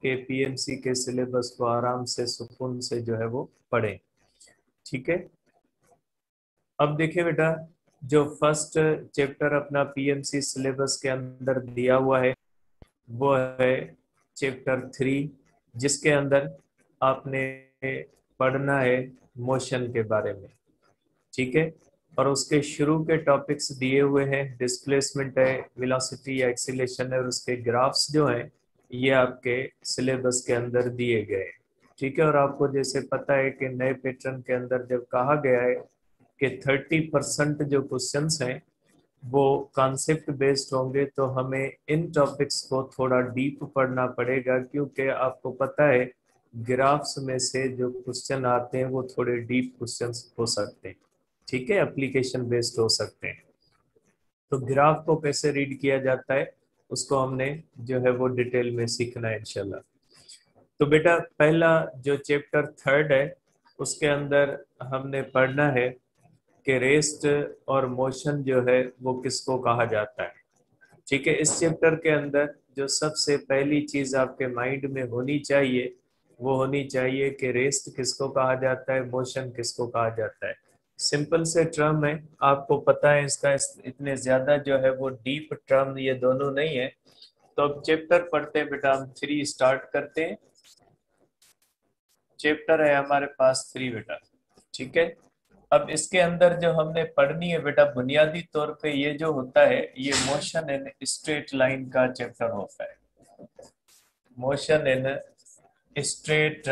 के पीएमसी के सिलेबस को आराम से सुकून से जो है वो पढ़ें। ठीक है, अब देखिए बेटा, जो फर्स्ट चैप्टर अपना पीएमसी सिलेबस के अंदर दिया हुआ है वो है चैप्टर 3, जिसके अंदर आपने पढ़ना है मोशन के बारे में। ठीक है, और उसके शुरू के टॉपिक्स दिए हुए हैं, डिस्प्लेसमेंट है, वेलोसिटी या एक्सीलरेशन है, और उसके ग्राफ्स जो हैं ये आपके सिलेबस के अंदर दिए गए हैं। ठीक है, और आपको जैसे पता है कि नए पैटर्न के अंदर जब कहा गया है कि 30% जो क्वेश्चंस हैं वो कॉन्सेप्ट बेस्ड होंगे, तो हमें इन टॉपिक्स को थोड़ा डीप पढ़ना पड़ेगा, क्योंकि आपको पता है ग्राफ्स में से जो क्वेश्चन आते हैं वो थोड़े डीप क्वेश्चंस हो सकते हैं। ठीक है, एप्लीकेशन बेस्ड हो सकते हैं। तो ग्राफ को कैसे रीड किया जाता है उसको हमने जो है वो डिटेल में सीखना है इंशाल्लाह। तो बेटा पहला जो चैप्टर 3 है उसके अंदर हमने पढ़ना है कि रेस्ट और मोशन जो है वो किसको कहा जाता है। ठीक है, इस चैप्टर के अंदर जो सबसे पहली चीज आपके माइंड में होनी चाहिए वो होनी चाहिए कि रेस्ट किसको कहा जाता है, मोशन किसको कहा जाता है। सिंपल से टर्म है, आपको पता है इसका इतने ज्यादा जो है वो डीप टर्म ये दोनों नहीं है। तो अब चैप्टर पढ़ते हैं बेटा, हम 3 स्टार्ट करते हैं। चैप्टर है हमारे पास 3 बेटा। ठीक है, अब इसके अंदर जो हमने पढ़नी है बेटा, बुनियादी तौर पे ये जो होता है ये मोशन इन स्ट्रेट लाइन का चैप्टर होता है। Motion in straight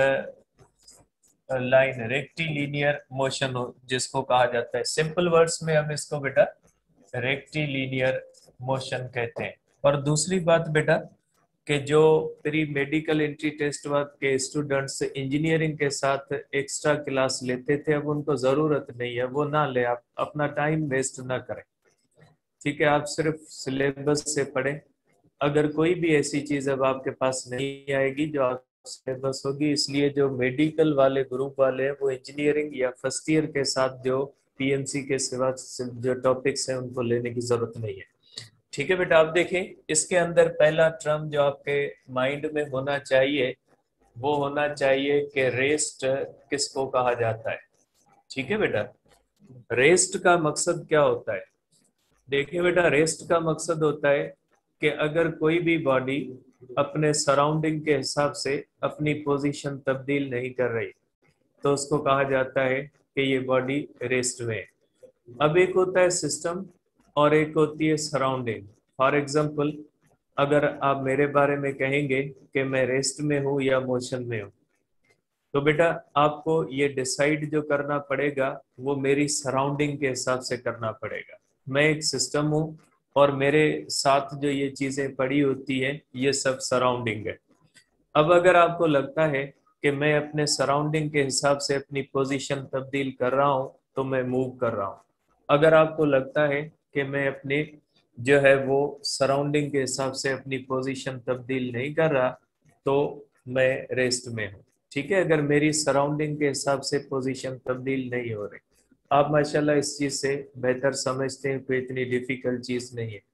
line, rectilinear motion जिसको कहा जाता है। सिंपल वर्ड्स में हम इसको बेटा रेक्टिलिनियर मोशन कहते हैं। और दूसरी बात बेटा कि जो pre medical entry test work के स्टूडेंट्स इंजीनियरिंग के साथ एक्स्ट्रा क्लास लेते थे, अब उनको जरूरत नहीं है, वो ना ले, आप अपना टाइम वेस्ट ना करें। ठीक है, आप सिर्फ सिलेबस से पढ़ें। अगर कोई भी ऐसी चीज अब आपके पास नहीं आएगी जो आप सिलेबस होगी, इसलिए जो मेडिकल वाले ग्रुप वाले हैं वो इंजीनियरिंग या फर्स्ट ईयर के साथ जो पीएमसी के सिवा जो टॉपिक्स हैं उनको लेने की जरूरत नहीं है। ठीक है बेटा, आप देखें इसके अंदर पहला टर्म जो आपके माइंड में होना चाहिए वो होना चाहिए कि रेस्ट किसको कहा जाता है। ठीक है बेटा, रेस्ट का मकसद क्या होता है? देखिए बेटा, रेस्ट का मकसद होता है कि अगर कोई भी बॉडी अपने सराउंडिंग के हिसाब से अपनी पोजीशन तब्दील नहीं कर रही तो उसको कहा जाता है कि ये बॉडी रेस्ट में है। अब एक होता है सिस्टम और एक होती है सराउंडिंग। फॉर एग्जाम्पल, अगर आप मेरे बारे में कहेंगे कि मैं रेस्ट में हूँ या मोशन में हूँ, तो बेटा आपको ये डिसाइड जो करना पड़ेगा वो मेरी सराउंडिंग के हिसाब से करना पड़ेगा। मैं एक सिस्टम हूँ और मेरे साथ जो ये चीजें पड़ी होती है ये सब सराउंडिंग है। अब अगर आपको लगता है कि मैं अपने सराउंडिंग के हिसाब से अपनी पोजीशन तब्दील कर रहा हूँ तो मैं मूव कर रहा हूँ। अगर आपको लगता है कि मैं अपने जो है वो सराउंडिंग के हिसाब से अपनी पोजीशन तब्दील नहीं कर रहा तो मैं रेस्ट में हूँ। ठीक है, अगर मेरी सराउंडिंग के हिसाब से पोजीशन तब्दील नहीं हो रही, आप माशाल्लाह इस चीज से बेहतर समझते हैं, कोई इतनी डिफिकल्ट चीज नहीं है।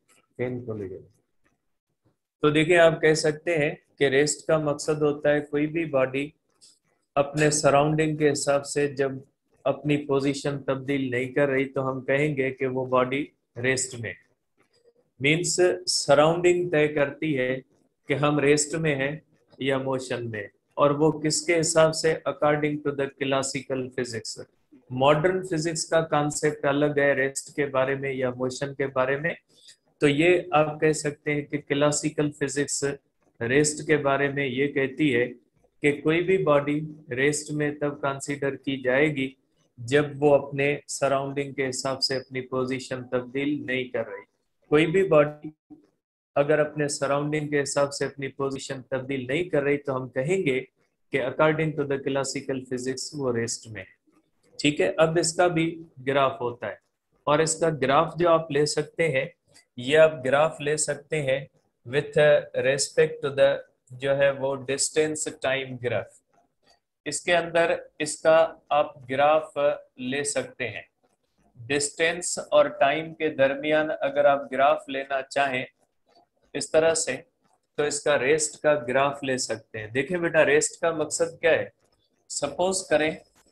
तो देखिए, आप कह सकते हैं कि रेस्ट का मकसद होता है कोई भी बॉडी अपने सराउंडिंग के हिसाब से जब अपनी पोजीशन तब्दील नहीं कर रही तो हम कहेंगे कि वो बॉडी रेस्ट में। मीन्स सराउंडिंग तय करती है कि हम रेस्ट में हैं या मोशन में, और वो किसके हिसाब से? According to the classical physics. Modern physics का कॉन्सेप्ट अलग है रेस्ट के बारे में या मोशन के बारे में। तो ये आप कह सकते हैं कि क्लासिकल फिजिक्स रेस्ट के बारे में ये कहती है कि कोई भी बॉडी रेस्ट में तब कंसीडर की जाएगी जब वो अपने सराउंडिंग के हिसाब से अपनी पोजीशन तब्दील नहीं कर रही। कोई भी बॉडी अगर अपने सराउंडिंग के हिसाब से अपनी पोजीशन तब्दील नहीं कर रही तो हम कहेंगे कि according to the classical physics वो रेस्ट में है। ठीक है, अब इसका भी ग्राफ होता है, और इसका ग्राफ जो आप ले सकते हैं ये आप ग्राफ ले सकते हैं विथ रेस्पेक्ट टू द जो है वो डिस्टेंस टाइम ग्राफ। इसके अंदर इसका आप ग्राफ ले सकते हैं। डिस्टेंस और टाइम के दरमियान अगर आप ग्राफ लेना चाहें इस तरह से तो इसका रेस्ट का ग्राफ ले सकते हैं। देखिए बेटा, रेस्ट का मकसद क्या है, सपोज करें,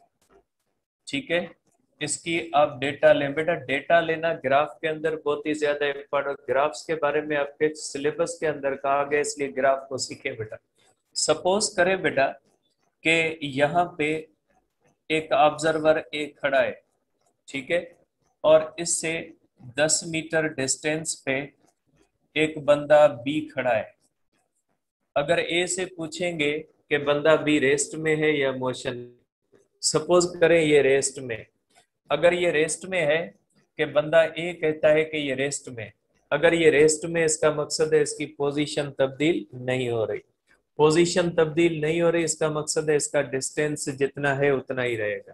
ठीक है, इसकी आप डेटा लें। बेटा डेटा लेना ग्राफ के अंदर बहुत ही ज्यादा इंपॉर्टेंट, ग्राफ्स के बारे में आपके सिलेबस के अंदर कहा गया, इसलिए ग्राफ को सीखे बेटा। सपोज करें बेटा कि यहाँ पे एक ऑब्जर्वर ए खड़ा है, ठीक है, और इससे 10 मीटर डिस्टेंस पे एक बंदा बी खड़ा है। अगर ए से पूछेंगे कि बंदा बी रेस्ट में है या मोशन, सपोज करें ये रेस्ट में, अगर ये रेस्ट में है कि बंदा ए कहता है कि ये रेस्ट में, अगर ये रेस्ट में, इसका मकसद है इसकी पोजीशन तब्दील नहीं हो रही। पोजीशन तब्दील नहीं हो रही, इसका मकसद है इसका डिस्टेंस जितना है उतना ही रहेगा।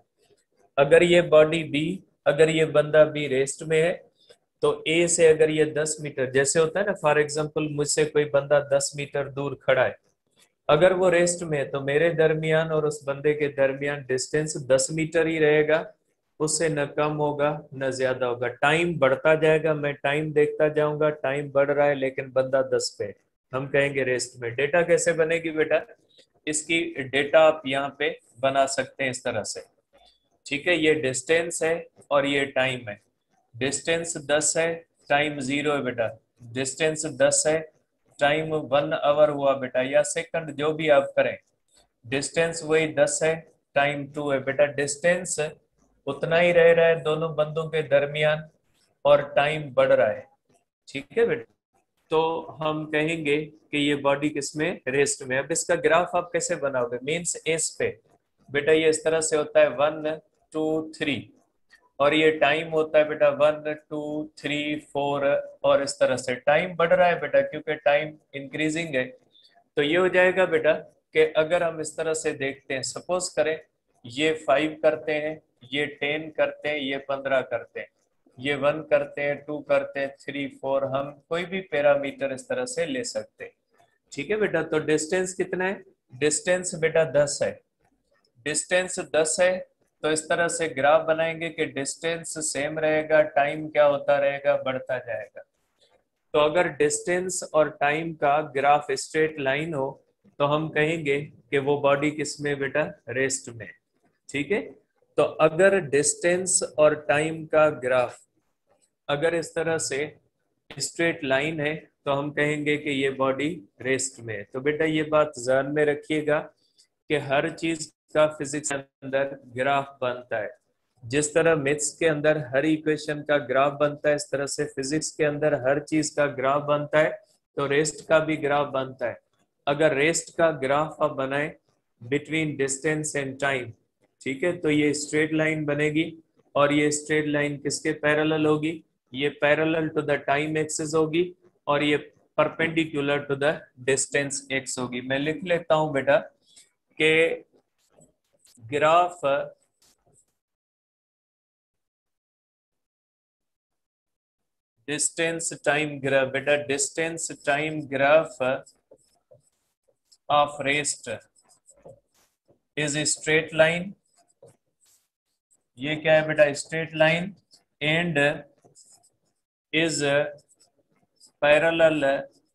अगर ये बॉडी बी, अगर ये बंदा बी रेस्ट में है, तो ए से अगर ये 10 मीटर, जैसे होता है ना, फॉर एग्जांपल मुझसे कोई बंदा 10 मीटर दूर खड़ा है, अगर वो रेस्ट में है तो मेरे दरमियान और उस बंदे के दरमियान डिस्टेंस 10 मीटर ही रहेगा, उससे न कम होगा न ज्यादा होगा। टाइम बढ़ता जाएगा, मैं टाइम देखता जाऊंगा, टाइम बढ़ रहा है लेकिन बंदा 10 पे है, हम कहेंगे रेस्ट में। डेटा कैसे बनेगी बेटा, इसकी डेटा आप यहाँ पे बना सकते हैं इस तरह से, ठीक है। ये डिस्टेंस है और ये टाइम है। डिस्टेंस 10 है, टाइम 0 है बेटा। डिस्टेंस 10 है, टाइम 1 आवर हुआ बेटा, या सेकंड जो भी आप करें, डिस्टेंस वही 10 है, टाइम 2 है बेटा। डिस्टेंस उतना ही रह रहा है दोनों बंदों के दरमियान और टाइम बढ़ रहा है, ठीक है बेटा। तो हम कहेंगे कि ये बॉडी किसमें, रेस्ट में। अब इसका ग्राफ आप कैसे बनाओगे, मीन्स एस पे बेटा, ये इस तरह से होता है 1 2 3, और ये टाइम होता है बेटा 1 2 3 4, और इस तरह से टाइम बढ़ रहा है बेटा क्योंकि टाइम इंक्रीजिंग है। तो ये हो जाएगा बेटा कि अगर हम इस तरह से देखते हैं, सपोज करें ये 5 करते हैं, ये 10 करते हैं, ये 15 करते हैं, ये 1 करते हैं, 2 करते हैं, 3 4, हम कोई भी पैरामीटर इस तरह से ले सकते हैं, ठीक है बेटा। तो डिस्टेंस कितना है, डिस्टेंस बेटा 10 है। डिस्टेंस 10 है तो इस तरह से ग्राफ बनाएंगे कि डिस्टेंस सेम रहेगा, टाइम क्या होता रहेगा, बढ़ता जाएगा। तो अगर डिस्टेंस और टाइम का ग्राफ स्ट्रेट लाइन हो तो हम कहेंगे कि वो बॉडी किसमें बेटा, रेस्ट में, ठीक है। तो अगर डिस्टेंस और टाइम का ग्राफ अगर इस तरह से स्ट्रेट लाइन है तो हम कहेंगे कि ये बॉडी रेस्ट में है। तो बेटा ये बात ध्यान में रखिएगा कि हर चीज का फिजिक्स के अंदर ग्राफ बनता है। जिस तरह मैथ्स के अंदर हर इक्वेशन का ग्राफ बनता है, इस तरह से फिजिक्स के अंदर हर चीज का ग्राफ बनता है, तो रेस्ट का भी ग्राफ बनता है। अगर रेस्ट का ग्राफ आप बनाए बिटवीन डिस्टेंस एंड टाइम, ठीक है, तो ये स्ट्रेट लाइन बनेगी, और ये स्ट्रेट लाइन किसके पैरेलल होगी, ये parallel to the time axis होगी, और ये perpendicular to the distance x होगी। मैं लिख लेता हूं बेटा कि ग्राफ डिस्टेंस टाइम ग्राफ, बेटा distance time graph of rest is straight line, ये क्या है बेटा, straight line, and is parallel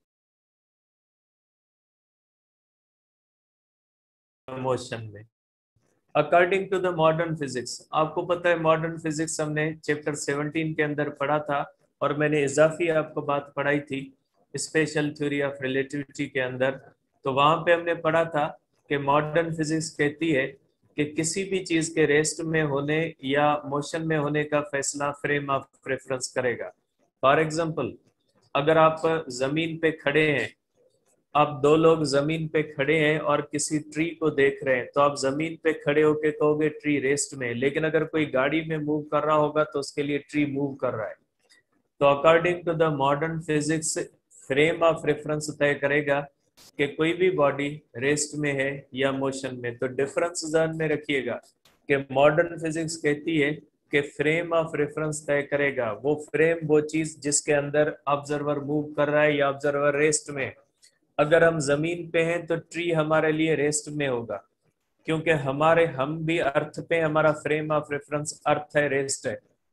motion में according to the modern physics. आपको पता है मॉडर्न फिजिक्स हमने चैप्टर 17 के अंदर पढ़ा था, और मैंने इजाफी आपको बात पढ़ाई थी स्पेशल थ्योरी ऑफ रिलेटिविटी के अंदर। तो वहां पे हमने पढ़ा था कि मॉडर्न फिजिक्स कहती है कि किसी भी चीज के रेस्ट में होने या मोशन में होने का फैसला फ्रेम ऑफ रेफरेंस करेगा। फॉर एग्जाम्पल, अगर आप जमीन पे खड़े हैं, आप दो लोग जमीन पे खड़े हैं और किसी ट्री को देख रहे हैं, तो आप जमीन पे खड़े होके कहोगे ट्री रेस्ट में है, लेकिन अगर कोई गाड़ी में मूव कर रहा होगा तो उसके लिए ट्री मूव कर रहा है। तो according to the modern physics, frame of reference तय करेगा कि कोई भी बॉडी रेस्ट में है या मोशन में। तो डिफरेंस ध्यान में रखिएगा कि मॉडर्न फिजिक्स कहती है कि फ्रेम ऑफ रेफरेंस तय करेगा, वो फ्रेम, वो चीज जिसके अंदर ऑब्जर्वर मूव कर रहा है या ऑब्जर्वर रेस्ट में। अगर हम जमीन पे हैं तो ट्री हमारे लिए रेस्ट में होगा, क्योंकि हम भी अर्थ पे, हमारा फ्रेम ऑफ रेफरेंस अर्थ है, रेस्ट है।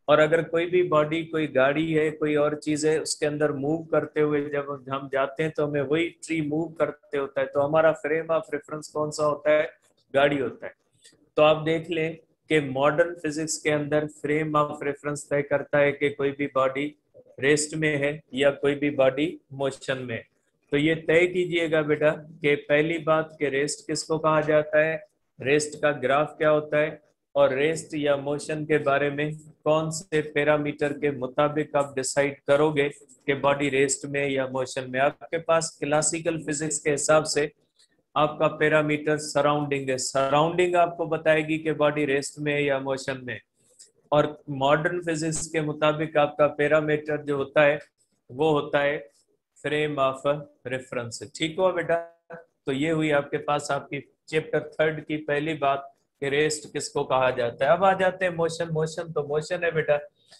और अगर कोई भी बॉडी, कोई गाड़ी है, कोई और चीज है, उसके अंदर मूव करते हुए जब हम जाते हैं तो हमें वही ट्री मूव करते होता है, तो हमारा फ्रेम ऑफ रेफरेंस कौन सा होता है? गाड़ी होता है। तो आप देख लें कि मॉडर्न फिजिक्स के अंदर फ्रेम ऑफ रेफरेंस तय करता है कि कोई भी बॉडी रेस्ट में है या कोई भी बॉडी मोशन में है। तो ये तय कीजिएगा बेटा कि पहली बात कि रेस्ट किसको कहा जाता है, रेस्ट का ग्राफ क्या होता है, और रेस्ट या मोशन के बारे में कौन से पैरामीटर के मुताबिक आप डिसाइड करोगे कि बॉडी रेस्ट में या मोशन में। आपके पास क्लासिकल फिजिक्स के हिसाब से आपका पैरामीटर सराउंडिंग है, सराउंडिंग आपको बताएगी कि बॉडी रेस्ट में है या मोशन में। और मॉडर्न फिजिक्स के मुताबिक आपका पैरामीटर जो होता है वो होता है फ्रेम ऑफ रेफरेंस। ठीक हुआ बेटा? तो ये हुई आपके पास आपकी चैप्टर 3 की पहली बात कि रेस्ट किसको कहा जाता है। अब आ जाते हैं मोशन। मोशन तो मोशन है बेटा,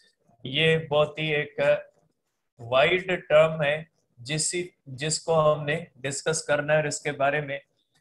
ये बहुत ही एक वाइड टर्म है जिसको हमने डिस्कस करना है, और इसके बारे में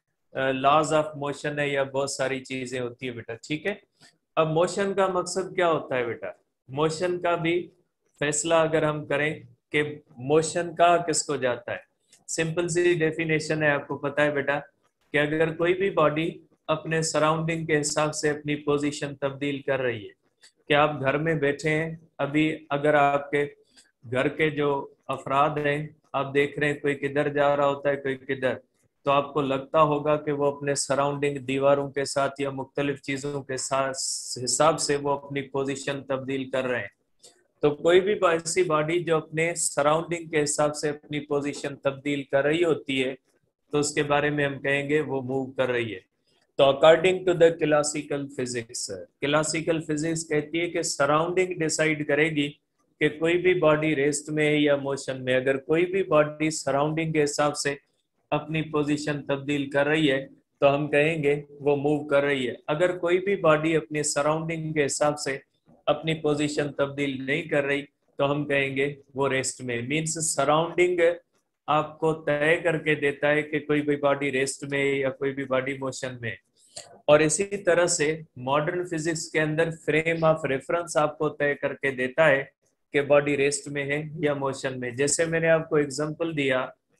लॉज ऑफ मोशन है या बहुत सारी चीजें होती है बेटा। ठीक है, अब मोशन का मकसद क्या होता है बेटा? मोशन का भी फैसला अगर हम करें कि मोशन का किसको जाता है, सिंपल सी डेफिनेशन है, आपको पता है बेटा कि अगर कोई भी बॉडी अपने सराउंडिंग के हिसाब से अपनी पोजीशन तब्दील कर रही है, कि आप घर में बैठे हैं अभी, अगर आपके घर के जो अफराद हैं आप देख रहे हैं कोई किधर जा रहा होता है कोई किधर, तो आपको लगता होगा कि वो अपने सराउंडिंग दीवारों के साथ या मुख्तलिफ चीजों के साथ हिसाब से वो अपनी पोजीशन तब्दील कर रहे हैं। तो कोई भी ऐसी बॉडी जो अपने सराउंडिंग के हिसाब से अपनी पोजीशन तब्दील कर रही होती है तो उसके बारे में हम कहेंगे वो मूव कर रही है। तो according to the classical physics, classical physics कहती है कि सराउंडिंग डिसाइड करेगी कि कोई भी बॉडी रेस्ट में है या मोशन में। अगर कोई भी बॉडी सराउंडिंग के हिसाब से अपनी पोजीशन तब्दील कर रही है तो हम कहेंगे वो मूव कर रही है। अगर कोई भी बॉडी अपनी सराउंडिंग के हिसाब से अपनी पोजीशन तब्दील नहीं कर रही तो हम कहेंगे वो रेस्ट में। मींस सराउंडिंग आपको तय करके देता है कि कोई भी बॉडी रेस्ट में या कोई भी बॉडी मोशन में। और इसी तरह से मॉडर्न फिजिक्स के अंदर फ्रेम ऑफ रेफरेंस आपको तय करके देता है कि बॉडी रेस्ट में है या मोशन में। जैसे मैंने आपको एग्जांपल दिया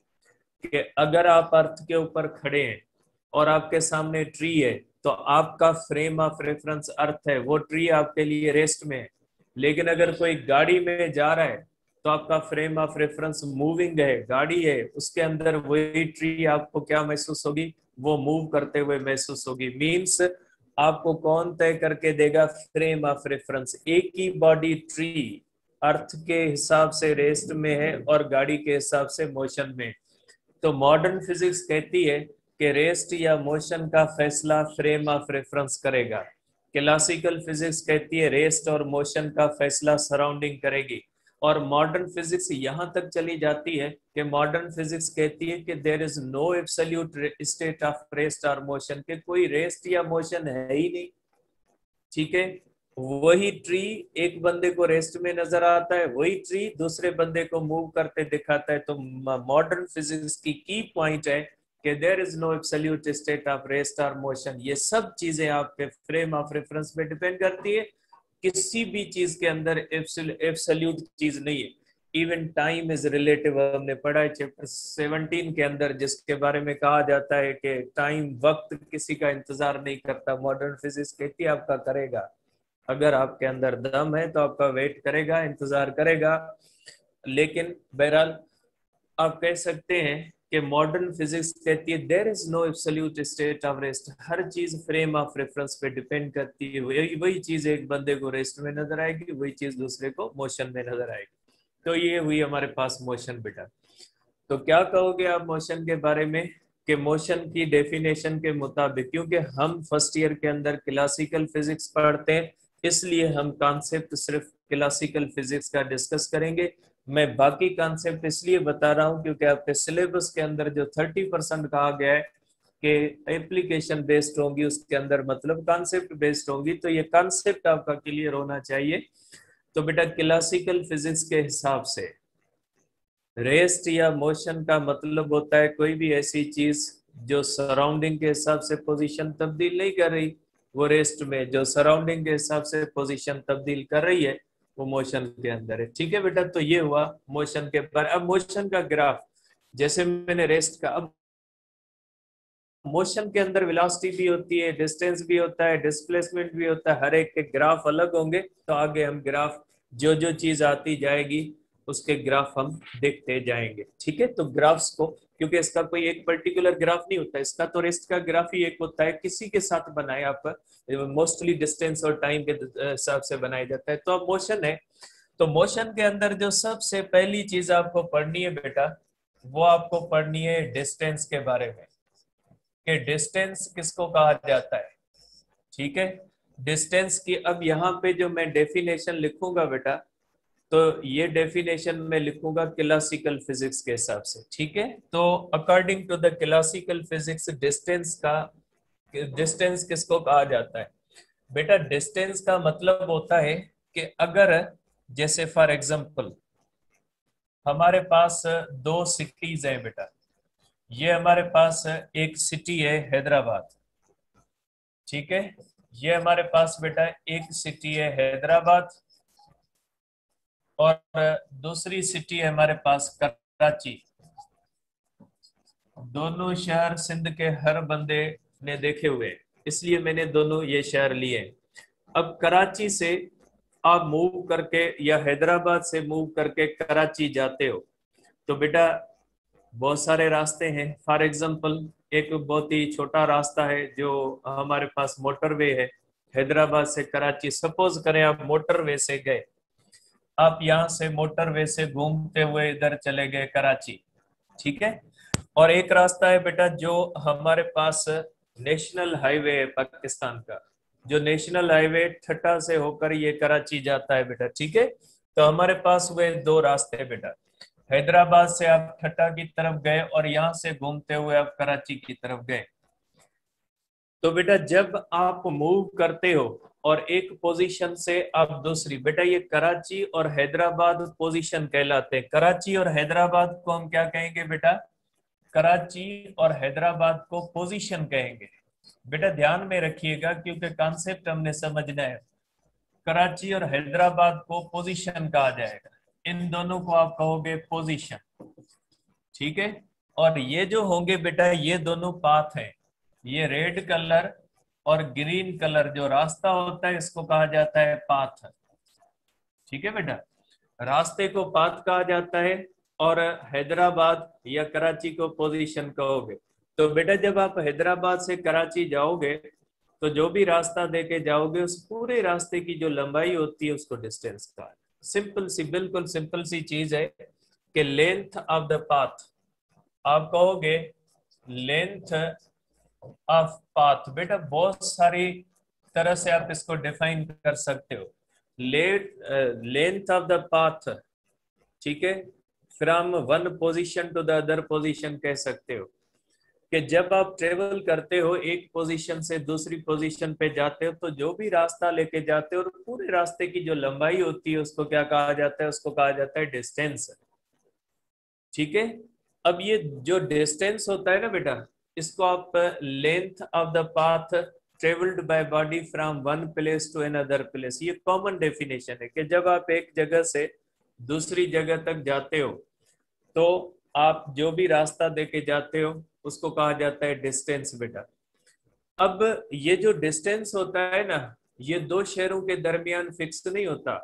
कि अगर आप अर्थ के ऊपर खड़े हैं और आपके सामने ट्री है तो आपका फ्रेम ऑफ रेफरेंस अर्थ है, वो ट्री आपके लिए रेस्ट में है। लेकिन अगर कोई गाड़ी में जा रहा है तो आपका फ्रेम ऑफ रेफरेंस मूविंग है, गाड़ी है, उसके अंदर वही ट्री आपको क्या महसूस होगी, वो मूव करते हुए महसूस होगी। मींस आपको कौन तय करके देगा फ्रेम ऑफ रेफरेंस? एक ही बॉडी ट्री अर्थ के हिसाब से रेस्ट में है और गाड़ी के हिसाब से मोशन में। तो मॉडर्न फिजिक्स कहती है कि रेस्ट या मोशन का फैसला फ्रेम ऑफ रेफरेंस करेगा। क्लासिकल फिजिक्स कहती है रेस्ट और मोशन का फैसला सराउंडिंग करेगी। और मॉडर्न फिजिक्स यहां तक चली जाती है कि मॉडर्न फिजिक्स कहती है कि there is no absolute state of rest और मोशन, के कोई रेस्ट या मोशन है ही नहीं। ठीक है, वही ट्री एक बंदे को रेस्ट में नजर आता है, वही ट्री दूसरे बंदे को मूव करते दिखाता है। तो मॉडर्न फिजिक्स की पॉइंट है कि there is no absolute state of rest और मोशन। ये सब चीजें आपके फ्रेम ऑफ रेफरेंस पे डिपेंड करती है। किसी भी चीज के अंदर एब्सोल्यूट चीज नहीं है। इवन टाइम इज रिलेटिव, हमने पढ़ा है चैप्टर 17 के अंदर, जिसके बारे में कहा जाता है कि टाइम, वक्त किसी का इंतजार नहीं करता। मॉडर्न फिजिक्स कहती है आपका करेगा। अगर आपके अंदर दम है तो आपका वेट करेगा, इंतजार करेगा। लेकिन बहरहाल आप कह सकते हैं कि मॉडर्न फिजिक्स कहती है there is no absolute state of rest. हर चीज फ्रेम ऑफ रेफरेंस पे डिपेंड करती है। वही चीज एक बंदे को रेस्ट में नजर आएगी, वही चीज दूसरे को मोशन में नजर आएगी। तो ये हुई हमारे पास मोशन बेटा। तो क्या कहोगे आप मोशन के बारे में? कि मोशन की डेफिनेशन के मुताबिक, क्योंकि हम फर्स्ट ईयर के अंदर क्लासिकल फिजिक्स पढ़ते हैं इसलिए हम कॉन्सेप्ट सिर्फ क्लासिकल फिजिक्स का डिस्कस करेंगे। मैं बाकी कॉन्सेप्ट इसलिए बता रहा हूं क्योंकि आपके सिलेबस के अंदर जो 30% कहा गया है कि एप्लीकेशन बेस्ड होंगी, उसके अंदर मतलब कॉन्सेप्ट बेस्ड होंगी, तो ये कॉन्सेप्ट आपका क्लियर होना चाहिए। तो बेटा क्लासिकल फिजिक्स के हिसाब से रेस्ट या मोशन का मतलब होता है कोई भी ऐसी चीज जो सराउंडिंग के हिसाब से पोजीशन तब्दील नहीं कर रही, वो रेस्ट में। जो सराउंडिंग के हिसाब से पोजीशन तब्दील कर रही है वो मोशन के अंदर है। ठीक है बेटा, तो ये हुआ मोशन के पर। अब मोशन का ग्राफ, जैसे मैंने रेस्ट का, अब मोशन के अंदर वेलोसिटी भी होती है, डिस्टेंस भी होता है, डिस्प्लेसमेंट भी होता है, हर एक के ग्राफ अलग होंगे। तो आगे हम ग्राफ जो जो चीज आती जाएगी उसके ग्राफ हम देखते जाएंगे। ठीक है, तो ग्राफ्स को, क्योंकि इसका कोई एक पर्टिकुलर ग्राफ नहीं होता, इसका तो रेस्ट का ग्राफ ही एक होता है, किसी के साथ बनाए आप, मोस्टली डिस्टेंस और टाइम के हिसाब से बनाया जाता है। तो अब मोशन है, तो मोशन के अंदर जो सबसे पहली चीज आपको पढ़नी है बेटा, वो आपको पढ़नी है डिस्टेंस के बारे में, कि डिस्टेंस किसको कहा जाता है। ठीक है, डिस्टेंस की अब यहाँ पे जो मैं डेफिनेशन लिखूंगा बेटा, तो ये डेफिनेशन मैं लिखूंगा क्लासिकल फिजिक्स के हिसाब से। ठीक है, तो according to the classical physics distance किसको कहा जाता है बेटा? डिस्टेंस का मतलब होता है कि अगर, जैसे फॉर एग्जांपल हमारे पास दो सिटीज हैं बेटा, ये हमारे पास एक सिटी है हैदराबाद। ठीक है, ये हमारे पास बेटा एक सिटी है हैदराबाद, और दूसरी सिटी है हमारे पास कराची। दोनों शहर सिंध के हर बंदे ने देखे हुए, इसलिए मैंने दोनों ये शहर लिए। अब कराची से आप मूव करके या हैदराबाद से मूव करके कराची जाते हो, तो बेटा बहुत सारे रास्ते हैं। फॉर एग्जांपल एक बहुत ही छोटा रास्ता है जो हमारे पास मोटरवे है, हैदराबाद से कराची। सपोज करें आप मोटरवे से गए, आप यहाँ से मोटरवे से घूमते हुए इधर चले गए कराची। ठीक है, और एक रास्ता है बेटा जो हमारे पास नेशनल हाईवे है पाकिस्तान का, जो नेशनल हाईवे ठट्टा से होकर ये कराची जाता है बेटा। ठीक है, तो हमारे पास हुए दो रास्ते हैं बेटा, हैदराबाद से आप ठट्टा की तरफ गए और यहाँ से घूमते हुए आप कराची की तरफ गए। तो बेटा जब आप मूव करते हो और एक पोजीशन से आप दूसरी, बेटा ये कराची और हैदराबाद पोजीशन कहलाते हैं। कराची और हैदराबाद को हम क्या कहेंगे बेटा? कराची और हैदराबाद को पोजीशन कहेंगे। बेटा ध्यान में रखिएगा क्योंकि कॉन्सेप्ट हमने समझना है। कराची और हैदराबाद को पोजीशन कहा जाएगा, इन दोनों को आप कहोगे पोजीशन। ठीक है, और ये जो होंगे बेटा ये दोनों पाथ हैं, ये रेड कलर और ग्रीन कलर जो रास्ता होता है इसको कहा जाता है पाथ। ठीक है बेटा, रास्ते को पाथ कहा जाता है, और हैदराबाद या कराची को पोजीशन कहोगे। तो बेटा जब आप हैदराबाद से कराची जाओगे तो जो भी रास्ता देके जाओगे उस पूरे रास्ते की जो लंबाई होती है उसको डिस्टेंस कहा है। सिंपल सी, बिल्कुल सिंपल सी चीज है कि लेंथ ऑफ द पाथ, आप कहोगे लेंथ ऑफ पाथ। बेटा बहुत सारी तरह से आप इसको डिफाइन कर सकते हो। लेंथ ऑफ द पाथ, ठीक है, from one position to the other position कह सकते हो, कि जब आप ट्रेवल करते हो एक पोजीशन से दूसरी पोजीशन पे जाते हो तो जो भी रास्ता लेके जाते हो और पूरे रास्ते की जो लंबाई होती है उसको क्या कहा जाता है? उसको कहा जाता है डिस्टेंस। ठीक है, अब ये जो डिस्टेंस होता है ना बेटा, इसको आप length of the path travelled by body from one place to another place, ये कॉमन डेफिनेशन है कि जब आप एक जगह से दूसरी जगह तक जाते हो तो आप जो भी रास्ता देके जाते हो उसको कहा जाता है डिस्टेंस बेटा। अब ये जो डिस्टेंस होता है ना, ये दो शहरों के दरमियान फिक्स नहीं होता,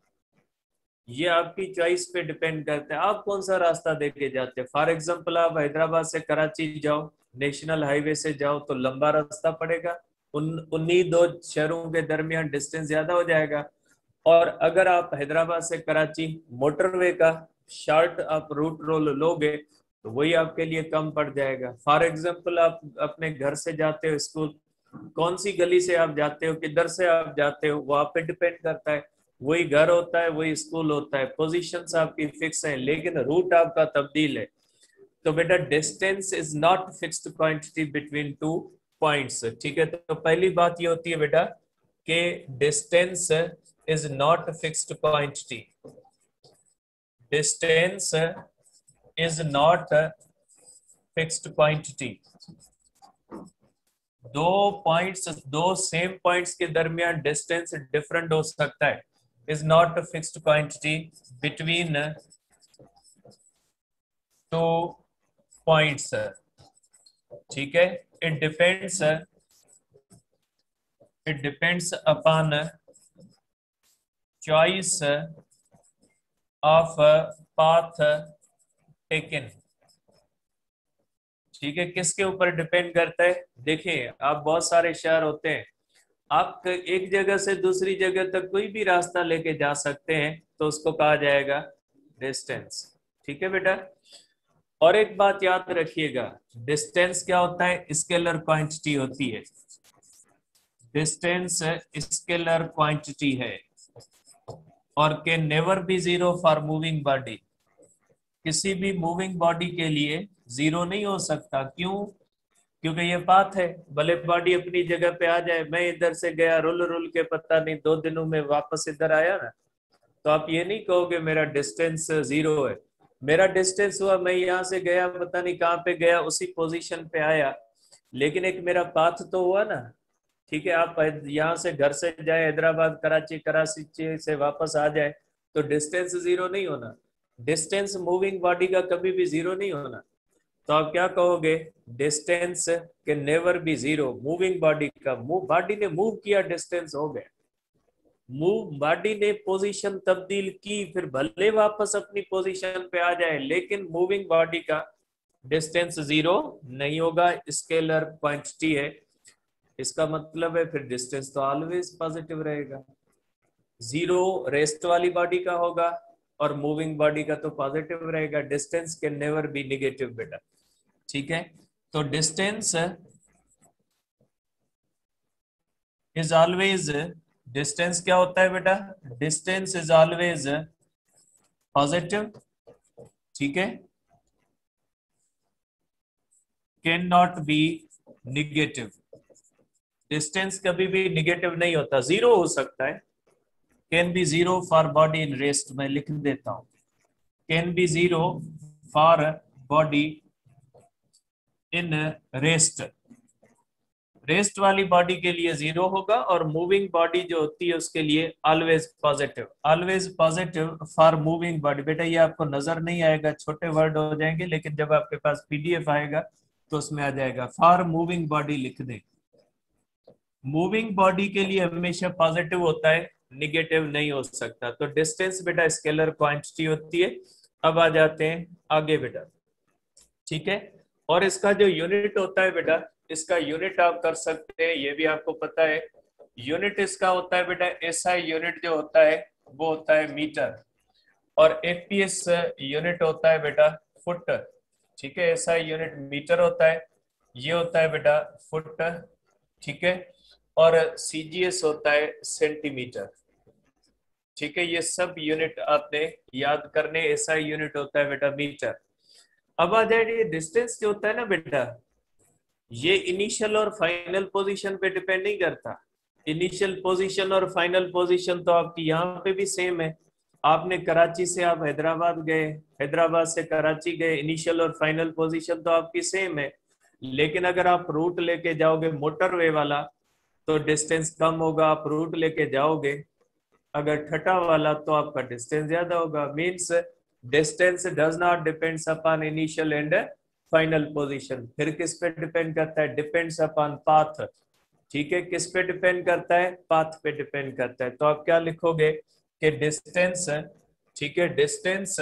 ये आपकी चॉइस पे डिपेंड करता है आप कौन सा रास्ता देके जाते हैं। फॉर एग्जांपल आप हैदराबाद से कराची जाओ, नेशनल हाईवे से जाओ तो लंबा रास्ता पड़ेगा, उन्हीं दो शहरों के दरमियान डिस्टेंस ज्यादा हो जाएगा। और अगर आप हैदराबाद से कराची मोटरवे का शॉर्ट आप रूट रोल लोगे तो वही आपके लिए कम पड़ जाएगा। फॉर एग्जांपल आप अपने घर से जाते हो स्कूल, कौन सी गली से आप जाते हो, किधर से आप जाते हो, वो आप पे डिपेंड करता है। वही घर होता है, वही स्कूल होता है, पोजीशंस आपकी फिक्स है लेकिन रूट आपका तब्दील है। तो बेटा distance is not fixed quantity between two points. ठीक है, तो पहली बात ये होती है बेटा कि distance is not fixed quantity, distance is not fixed quantity. दो पॉइंट्स, दो सेम पॉइंट्स के दरमियान डिस्टेंस डिफरेंट हो सकता है, is not a fixed quantity between two points. ठीक है, it depends upon choice of path taken. ठीक है, किसके ऊपर डिपेंड करता है? देखिए, आप बहुत सारे शहर होते हैं, आप एक जगह से दूसरी जगह तक कोई भी रास्ता लेके जा सकते हैं, तो उसको कहा जाएगा डिस्टेंस। ठीक है बेटा, और एक बात याद रखिएगा, डिस्टेंस क्या होता है? स्केलर क्वांटिटी होती है। डिस्टेंस स्केलर क्वांटिटी है और can never be zero for moving body. किसी भी मूविंग बॉडी के लिए जीरो नहीं हो सकता। क्यों? क्योंकि ये पाथ है, भले बॉडी अपनी जगह पे आ जाए। मैं इधर से गया रुल रुल के, पता नहीं 2 दिनों में वापस इधर आया ना, तो आप ये नहीं कहोगे मेरा डिस्टेंस जीरो है। मेरा डिस्टेंस हुआ, मैं यहाँ से गया, पता नहीं कहाँ पे गया, उसी पोजीशन पे आया, लेकिन एक मेरा पाथ तो हुआ ना। ठीक है, आप यहाँ से घर से जाए हैदराबाद, कराची, कराची से वापस आ जाए, तो डिस्टेंस जीरो नहीं होना। डिस्टेंस मूविंग बॉडी का कभी भी जीरो नहीं होना। तो आप क्या कहोगे? Distance can never be zero moving body का। बॉडी ने मूव किया, डिस्टेंस हो गया। मूव बॉडी ने पोजीशन तब्दील की, फिर भले वापस अपनी पोजीशन पे आ जाए, लेकिन मूविंग बॉडी का डिस्टेंस जीरो नहीं होगा, स्केलर क्वांटिटी है। इसका मतलब है फिर डिस्टेंस तो ऑलवेज पॉजिटिव रहेगा। जीरो रेस्ट वाली बॉडी का होगा और मूविंग बॉडी का तो पॉजिटिव रहेगा। Distance can never be negative बेटा। ठीक है, तो डिस्टेंस इज ऑलवेज, डिस्टेंस क्या होता है बेटा? Distance is always positive. ठीक है, can not be negative. Distance कभी भी निगेटिव नहीं होता, जीरो हो सकता है। Can be zero for body in rest, मैं लिख देता हूं, can be zero for body in rest. Rest वाली बॉडी के लिए जीरो होगा और मूविंग बॉडी जो होती है उसके लिए always positive. Always positive for moving body. बेटा ये आपको नजर नहीं आएगा, छोटे वर्ड हो जाएंगे, लेकिन जब आपके पास पीडीएफ आएगा तो उसमें आ जाएगा। फॉर मूविंग बॉडी लिख दें। मूविंग बॉडी के लिए हमेशा पॉजिटिव होता है, निगेटिव नहीं हो सकता। तो डिस्टेंस बेटा स्केलर क्वांटिटी होती है। अब आ जाते हैं आगे बेटा। ठीक है, और इसका जो यूनिट होता है बेटा, इसका यूनिट आप कर सकते हैं, ये भी आपको पता है। यूनिट इसका होता है बेटा, एसआई यूनिट जो होता है वो होता है मीटर, और एफपीएस यूनिट होता है बेटा फुट। ठीक है, एसआई यूनिट मीटर होता है, ये होता है बेटा फुट। ठीक है, और सीजीएस होता है सेंटीमीटर। ठीक है, ये सब यूनिट आपने याद करने। एसआई यूनिट होता है बेटा मीटर। अब आ जाए, ये डिस्टेंस जो होता है ना बेटा, ये इनिशियल और फाइनल पोजीशन पे डिपेंड नहीं करता। इनिशियल पोजीशन और फाइनल पोजीशन तो आपकी यहाँ पे भी सेम है। आपने कराची से आप हैदराबाद गए, हैदराबाद से कराची गए, इनिशियल और फाइनल पोजीशन तो आपकी सेम है। लेकिन अगर आप रूट लेके जाओगे मोटरवे वाला तो डिस्टेंस कम होगा। आप रूट लेके जाओगे अगर ठटा वाला तो आपका डिस्टेंस ज्यादा होगा। Means distance does not depends upon initial and final position. फिर किस पे डिपेंड करता है? Depends upon path. ठीक है, किस पे डिपेंड करता है? पाथ पे डिपेंड करता है। तो आप क्या लिखोगे कि डिस्टेंस, ठीक है, distance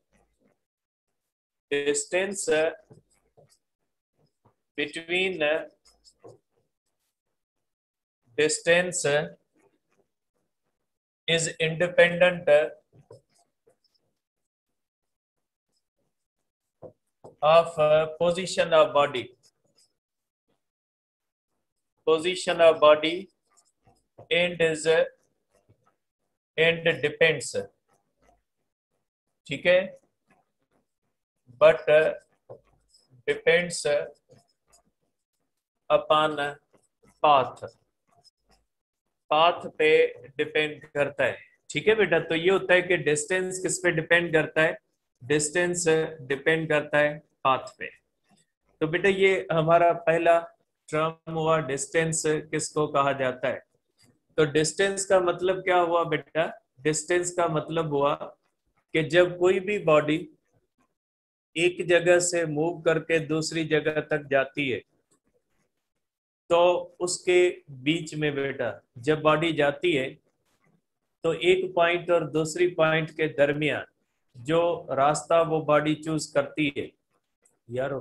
between distance is independent of position of body and is and depends, ठीक है, but depends upon path, path पे डिपेंड करता है। ठीक है बेटा, तो ये होता है कि डिस्टेंस किस पे डिपेंड करता है? डिस्टेंस डिपेंड करता है पाथ पे। तो बेटा ये हमारा पहला टर्म हुआ, डिस्टेंस किसको कहा जाता है। तो डिस्टेंस का मतलब क्या हुआ बेटा? डिस्टेंस का मतलब हुआ कि जब कोई भी बॉडी एक जगह से मूव करके दूसरी जगह तक जाती है तो उसके बीच में बेटा जब बॉडी जाती है तो एक पॉइंट और दूसरी पॉइंट के दरमियान जो रास्ता वो बॉडी चूज करती है यारो,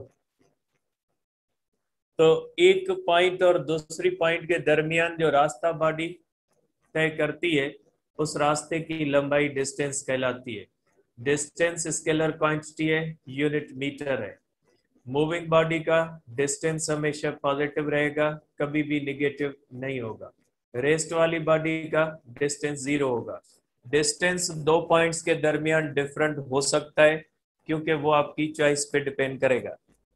तो एक पॉइंट और दूसरी पॉइंट के दरमियान जो रास्ता बॉडी तय करती है उस रास्ते की लंबाई डिस्टेंस कहलाती है। डिस्टेंस स्केलर क्वांटिटी है, यूनिट मीटर है। मूविंग बॉडी का डिस्टेंस हमेशा पॉजिटिव रहेगा, कभी भी निगेटिव नहीं होगा। रेस्ट वाली बॉडी का डिस्टेंस 0 होगा। डिस्टेंस दो पॉइंट्स के दरमियान डिफरेंट हो सकता है क्योंकि वो आपकी चॉइस पे डिपेंड करेगा।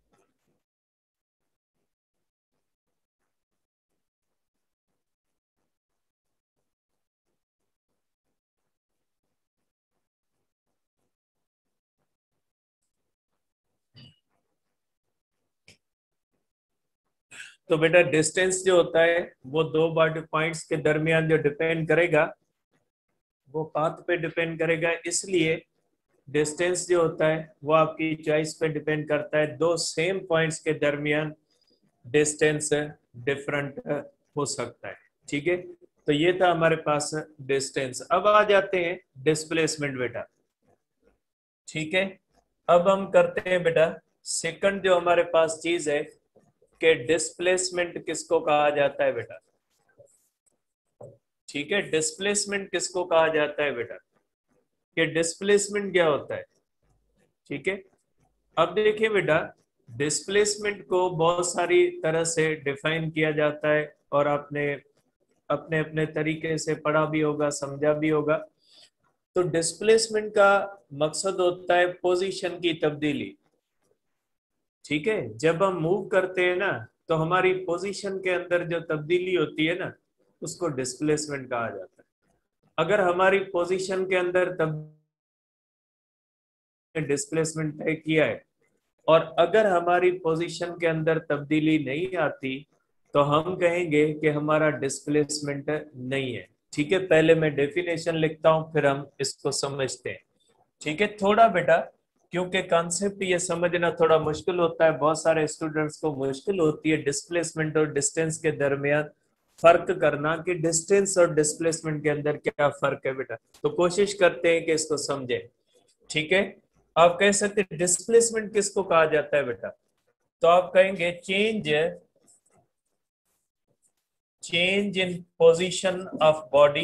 तो बेटा डिस्टेंस जो होता है वो दो बॉडी पॉइंट्स के दरमियान जो डिपेंड करेगा वो पाथ पे डिपेंड करेगा, इसलिए डिस्टेंस जो होता है वो आपकी चॉइस पे डिपेंड करता है। दो सेम पॉइंट्स के दरमियान डिस्टेंस डिफरेंट हो सकता है। ठीक है, तो ये था हमारे पास डिस्टेंस। अब आ जाते हैं डिस्प्लेसमेंट बेटा। ठीक है, अब हम करते हैं बेटा सेकंड जो हमारे पास चीज है कि डिस्प्लेसमेंट किसको कहा जाता है बेटा। ठीक है, डिस्प्लेसमेंट किसको कहा जाता है बेटा, कि डिस्प्लेसमेंट क्या होता है। ठीक है, अब देखिए बेटा डिस्प्लेसमेंट को बहुत सारी तरह से डिफाइन किया जाता है और आपने अपने अपने तरीके से पढ़ा भी होगा, समझा भी होगा। तो डिस्प्लेसमेंट का मकसद होता है पोजीशन की तब्दीली। ठीक है, जब हम मूव करते हैं ना तो हमारी पोजीशन के अंदर जो तब्दीली होती है ना उसको डिस्प्लेसमेंट कहा जाता है। अगर हमारी पोजीशन के अंदर डिस्प्लेसमेंट तय किया है और अगर हमारी पोजीशन के अंदर तब्दीली नहीं आती तो हम कहेंगे कि हमारा डिस्प्लेसमेंट नहीं है। ठीक है, पहले मैं डेफिनेशन लिखता हूं फिर हम इसको समझते हैं। ठीक है, थोड़ा बेटा क्योंकि कॉन्सेप्ट ये समझना थोड़ा मुश्किल होता है, बहुत सारे स्टूडेंट्स को मुश्किल होती है डिस्प्लेसमेंट और डिस्टेंस के दरमियान फर्क करना कि डिस्टेंस और डिस्प्लेसमेंट के अंदर क्या फर्क है बेटा। तो कोशिश करते हैं कि इसको समझें। ठीक है, आप कह सकते हैं डिस्प्लेसमेंट किसको कहा जाता है बेटा, तो आप कहेंगे change in position of body,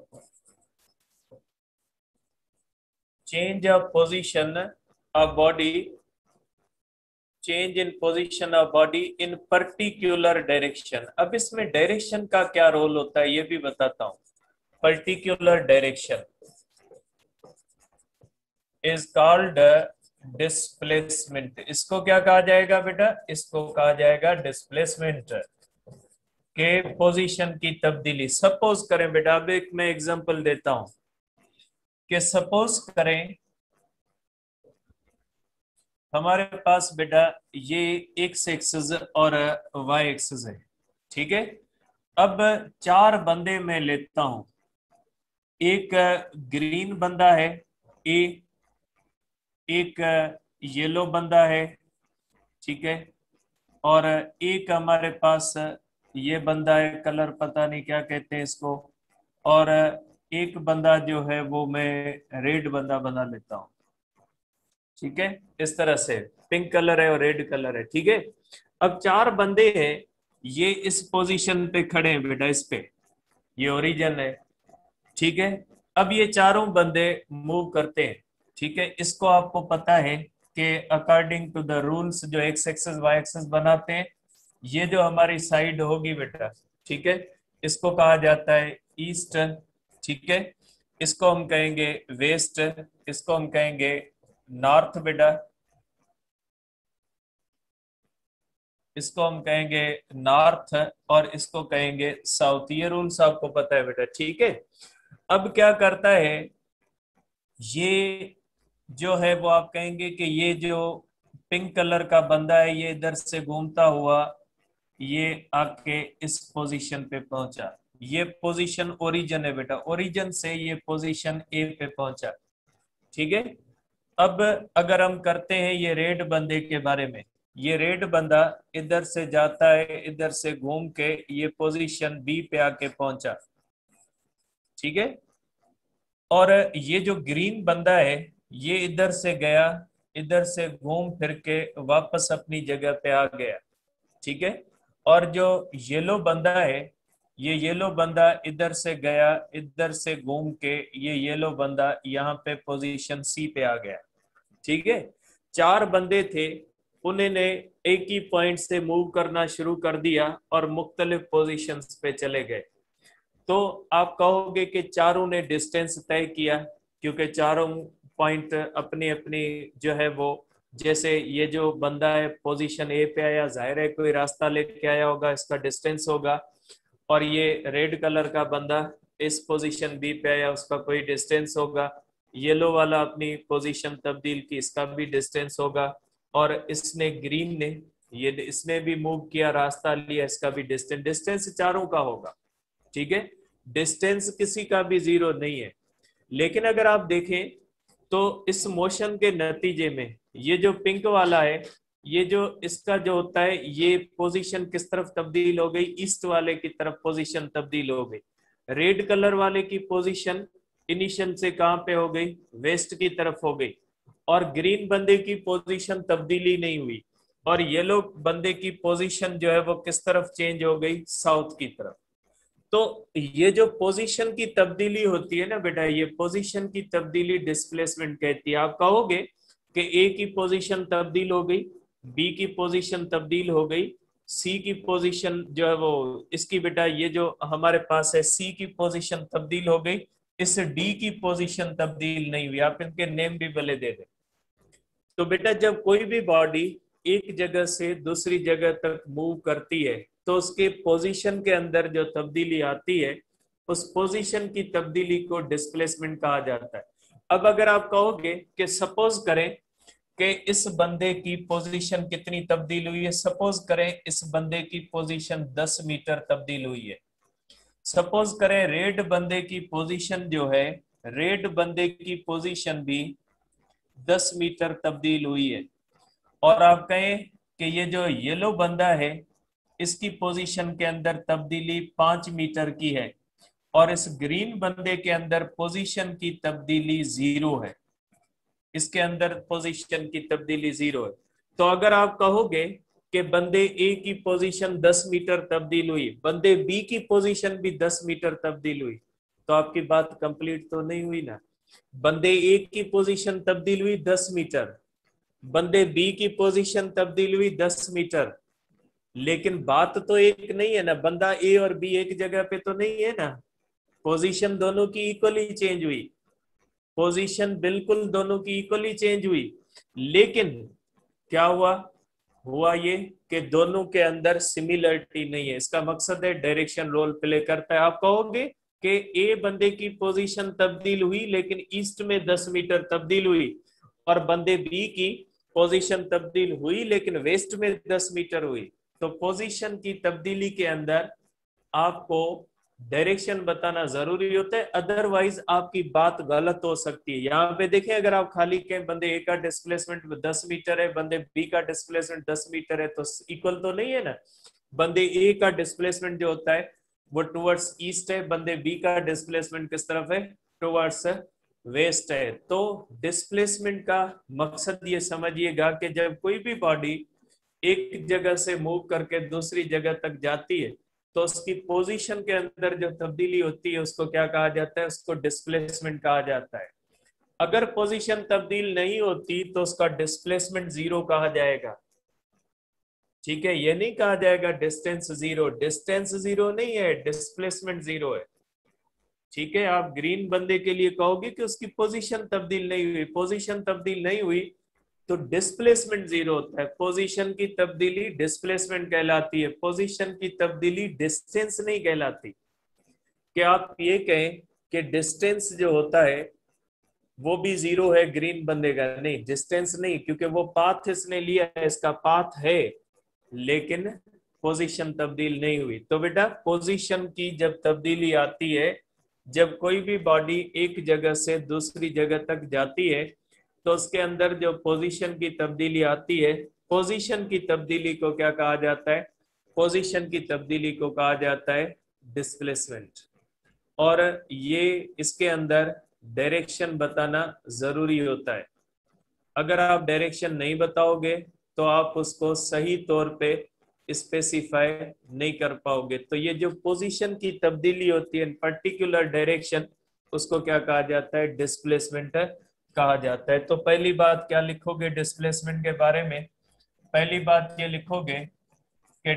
change of position of body, change in position of body in particular direction. अब इसमें डायरेक्शन का क्या रोल होता है ये भी बताता हूं। Particular direction is called displacement. इसको क्या कहा जाएगा बेटा, इसको कहा जाएगा डिस्प्लेसमेंट के पोजीशन की तब्दीली। सपोज करें बेटा, अब एक मैं एग्जांपल देता हूं कि सपोज करें हमारे पास बेटा ये एक्स एक्सिस और वाई एक्सिस है। ठीक है, अब चार बंदे मैं लेता हूं, एक ग्रीन बंदा है ए, एक येलो बंदा है, ठीक है, और एक हमारे पास ये बंदा है, कलर पता नहीं क्या कहते हैं इसको, और एक बंदा जो है वो मैं रेड बंदा बना लेता हूं। ठीक है, इस तरह से पिंक कलर है और रेड कलर है। ठीक है, अब चार बंदे हैं, ये इस पोजीशन पे खड़े हैं बेटा, इस पे ये ओरिजिन है। ठीक है, अब ये चारों बंदे मूव करते हैं। ठीक है, इसको आपको पता है कि अकॉर्डिंग टू द रूल्स जो एक्स एक्सिस वाई एक्सिस बनाते हैं, ये जो हमारी साइड होगी बेटा, ठीक है, इसको कहा जाता है ईस्ट। ठीक है, इसको हम कहेंगे वेस्ट, इसको हम कहेंगे नॉर्थ बेटा, इसको हम कहेंगे नॉर्थ, और इसको कहेंगे साउथ। ये रूल्स आपको पता है बेटा। ठीक है, अब क्या करता है ये जो है वो आप कहेंगे कि ये जो पिंक कलर का बंदा है ये इधर से घूमता हुआ ये आके इस पोजीशन पे पहुंचा। ये पोजीशन ओरिजिन है बेटा, ओरिजिन से ये पोजीशन ए पे पहुंचा। ठीक है। अब अगर हम करते हैं ये रेड बंदे के बारे में, ये रेड बंदा इधर से जाता है, इधर से घूम के ये पोजीशन बी पे आके पहुंचा। ठीक है। और ये जो ग्रीन बंदा है ये इधर से गया, इधर से घूम फिर के वापस अपनी जगह पे आ गया। ठीक है। और जो येलो बंदा है, ये येलो बंदा इधर से गया, इधर से घूम के ये येलो बंदा यहाँ पे पोजीशन सी पे आ गया। ठीक है। चार बंदे थे, उन्होंने एक ही पॉइंट से मूव करना शुरू कर दिया और मुख्तलिफ पोजीशंस पे चले गए। तो आप कहोगे कि चारों ने डिस्टेंस तय किया, क्योंकि चारों पॉइंट अपनी अपनी जो है वो, जैसे ये जो बंदा है पोजीशन ए पे आया, जाहिर है कोई रास्ता लेके आया होगा, इसका डिस्टेंस होगा। और ये रेड कलर का बंदा इस पोजीशन बी पे आया, उसका कोई डिस्टेंस होगा। येलो वाला अपनी पोजीशन तब्दील की, इसका भी डिस्टेंस होगा। और इसने ग्रीन ने, ये इसने भी मूव किया, रास्ता लिया, इसका भी डिस्टेंस, डिस्टेंस चारों का होगा। ठीक है। डिस्टेंस किसी का भी जीरो नहीं है। लेकिन अगर आप देखें तो इस मोशन के नतीजे में ये जो पिंक वाला है, ये जो इसका जो होता है, ये पोजीशन किस तरफ तब्दील हो गई, ईस्ट वाले की तरफ पोजीशन तब्दील हो गई। रेड कलर वाले की पोजीशन इनिशियल से कहां पे हो गई, वेस्ट की तरफ हो गई। और ग्रीन बंदे की पोजीशन तब्दीली नहीं हुई। और येलो बंदे की पोजीशन जो है वो किस तरफ चेंज हो गई, साउथ की तरफ। तो ये जो पोजीशन की तब्दीली होती है ना बेटा, ये पोजीशन की तब्दीली डिस्प्लेसमेंट कहती है। आप कहोगे कि ए की पोजीशन तब्दील हो गई, बी की पोजीशन तब्दील हो गई, सी की पोजीशन जो है वो, इसकी बेटा ये जो हमारे पास है सी की पोजीशन तब्दील हो गई, इस डी की पोजीशन तब्दील नहीं हुई। आप इनके नेम भी भले दे दें। तो बेटा जब कोई भी बॉडी एक जगह से दूसरी जगह तक मूव करती है तो उसके पोजीशन के अंदर जो तब्दीली आती है, उस पोजीशन की तब्दीली को डिस्प्लेसमेंट कहा जाता है। अब अगर आप कहोगे कि सपोज करें कि इस बंदे की पोजीशन कितनी तब्दील हुई है, सपोज करें इस बंदे की पोजीशन 10 मीटर तब्दील हुई है। सपोज करें रेड बंदे की पोजीशन जो है, रेड बंदे की पोजीशन भी 10 मीटर तब्दील हुई है। और आप कहें कि ये जो येलो बंदा है इसकी पोजीशन के अंदर तब्दीली 5 मीटर की है, और इस ग्रीन बंदे के अंदर पोजीशन की तब्दीली 0 है, इसके अंदर पोजीशन की तब्दीली 0 है। तो अगर आप कहोगे कि बंदे ए की पोजीशन 10 मीटर तब्दील हुई, बंदे बी की पोजीशन भी 10 मीटर तब्दील हुई, तो आपकी बात कंप्लीट तो नहीं हुई ना। बंदे ए की पोजीशन तब्दील हुई 10 मीटर, बंदे बी की पोजीशन तब्दील हुई 10 मीटर, लेकिन बात तो एक नहीं है ना, बंदा ए और बी एक जगह पे तो नहीं है ना। पोजीशन दोनों की इक्वली चेंज हुई, पोजीशन बिल्कुल दोनों की इक्वली चेंज हुई। लेकिन क्या हुआ, हुआ ये कि दोनों के अंदर सिमिलरिटी नहीं है। इसका मकसद है डायरेक्शन रोल प्ले करता है। आप कहोगे कि ए बंदे की पोजीशन तब्दील हुई लेकिन ईस्ट में 10 मीटर तब्दील हुई, और बंदे बी की पोजीशन तब्दील हुई लेकिन वेस्ट में 10 मीटर हुई। तो पोजीशन की तब्दीली के अंदर आपको डायरेक्शन बताना जरूरी होता है, अदरवाइज आपकी बात गलत हो सकती है। यहाँ पे देखें, अगर आप खाली कहें बंदे ए का डिस्प्लेसमेंट 10 मीटर है, बंदे बी का डिस्प्लेसमेंट 10 मीटर है, तो इक्वल तो नहीं है ना। बंदे ए का डिस्प्लेसमेंट जो होता है वो टुवर्ड्स ईस्ट है, बंदे बी का डिस्प्लेसमेंट किस तरफ है, टुवर्ड्स वेस्ट है। तो डिस्प्लेसमेंट का मकसद ये समझिएगा कि जब कोई भी बॉडी एक जगह से मूव करके दूसरी जगह तक जाती है तो उसकी पोजीशन के अंदर जो तब्दीली होती है उसको क्या कहा जाता है, उसको डिस्प्लेसमेंट कहा जाता है। अगर पोजीशन तब्दील नहीं होती तो उसका डिस्प्लेसमेंट 0 कहा जाएगा। ठीक है, ये नहीं कहा जाएगा डिस्टेंस 0, डिस्टेंस 0 नहीं है, डिस्प्लेसमेंट 0 है। ठीक है। आप ग्रीन बंदे के लिए कहोगे कि उसकी पोजीशन तब्दील नहीं हुई, पोजीशन तब्दील नहीं हुई तो डिस्प्लेसमेंट 0 होता है। पोजीशन की तब्दीली डिस्प्लेसमेंट कहलाती है, पोजीशन की तब्दीली डिस्टेंस नहीं कहलाती। कि आप ये कहें कि डिस्टेंस जो होता है वो भी 0 है ग्रीन बंदे का, नहीं डिस्टेंस नहीं, क्योंकि वो पाथ इसने लिया है, इसका पाथ है, लेकिन पोजीशन तब्दील नहीं हुई। तो बेटा पोजीशन की जब तब्दीली आती है, जब कोई भी बॉडी एक जगह से दूसरी जगह तक जाती है, तो उसके अंदर जो पोजीशन की तब्दीली आती है, पोजीशन की तब्दीली को क्या कहा जाता है? पोजीशन की तब्दीली को कहा जाता है डिस्प्लेसमेंट। और ये इसके अंदर डायरेक्शन बताना जरूरी होता है। अगर आप डायरेक्शन नहीं बताओगे तो आप उसको सही तौर पे स्पेसिफाई नहीं कर पाओगे। तो ये जो पोजीशन की तब्दीली होती है इन पर्टिकुलर डायरेक्शन, उसको क्या कहा जाता है? डिस्प्लेसमेंट कहा जाता है। तो पहली बात क्या लिखोगे डिस्प्लेसमेंट के बारे में? पहली बात ये लिखोगे कि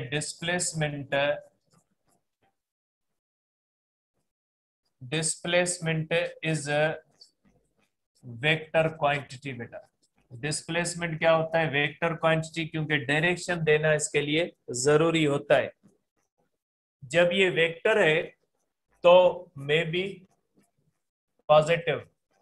डिस्प्लेसमेंट इज वेक्टर क्वांटिटी। बेटा डिस्प्लेसमेंट क्या होता है? वेक्टर क्वांटिटी, क्योंकि डायरेक्शन देना इसके लिए जरूरी होता है। जब ये वेक्टर है तो मे बी पॉजिटिव,